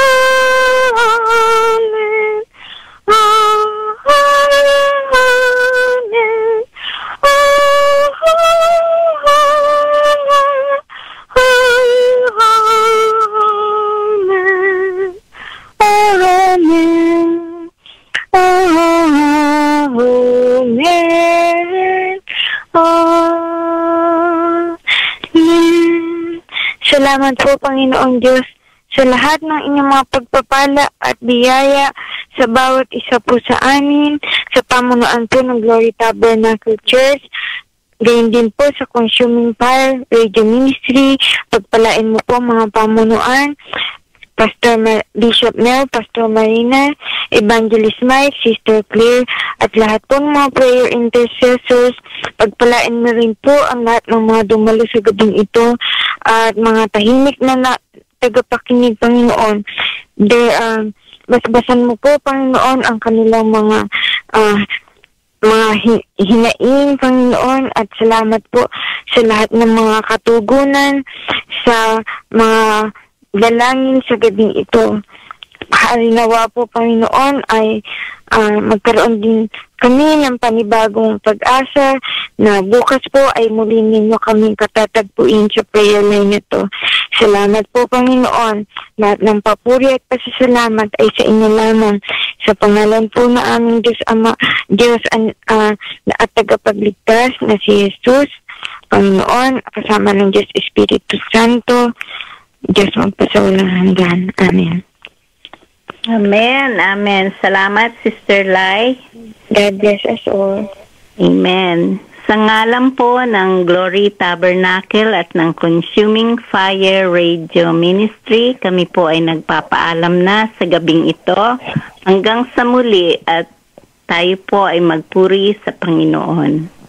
Salamat po, Panginoong Diyos, sa lahat ng inyong mga pagpapala at biyaya sa bawat isa po sa amin, sa pamunuan po ng Glory Tabernacle Church, gayon din po sa Consuming Fire Radio Ministry. Pagpalain mo po mga pamunuan, Pastor Mar- Bishop Mel, Pastor Marina, Evangelist Mike, Sister Claire, at lahat po ng mga prayer intercessors. Pagpalain mo rin po ang lahat ng mga dumalo sa gabing ito at mga tahimik na, na tagapakinig, Panginoon. There, uh, basbasan mo po, Panginoon, ang kanilang mga uh, mga hi- hinaing, Panginoon, at salamat po sa lahat ng mga katugunan, sa mga dalangin sa gabing ito. Halinawa po, Panginoon, ay uh, magkaroon din kami ng panibagong pag-asa na bukas po ay muli ninyo kaming katatagpuin sa prayer line nito. Salamat po, Panginoon. Lahat ng papuri at pasasalamat ay sa inyo lamang. Sa pangalan po na aming Diyos Ama, Diyos uh, na at tagapagligtas na si Jesus, Panginoon, kasama ng Diyos Espiritu Santo, Diyos magpasawalang hanggan. Amen. Amen. Amen. Salamat, Sister Lai. God bless us all. Amen. Sa ngalan po ng Glory Tabernacle at ng Consuming Fire Radio Ministry, kami po ay nagpapaalam na sa gabing ito. Hanggang sa muli at tayo po ay magpuri sa Panginoon.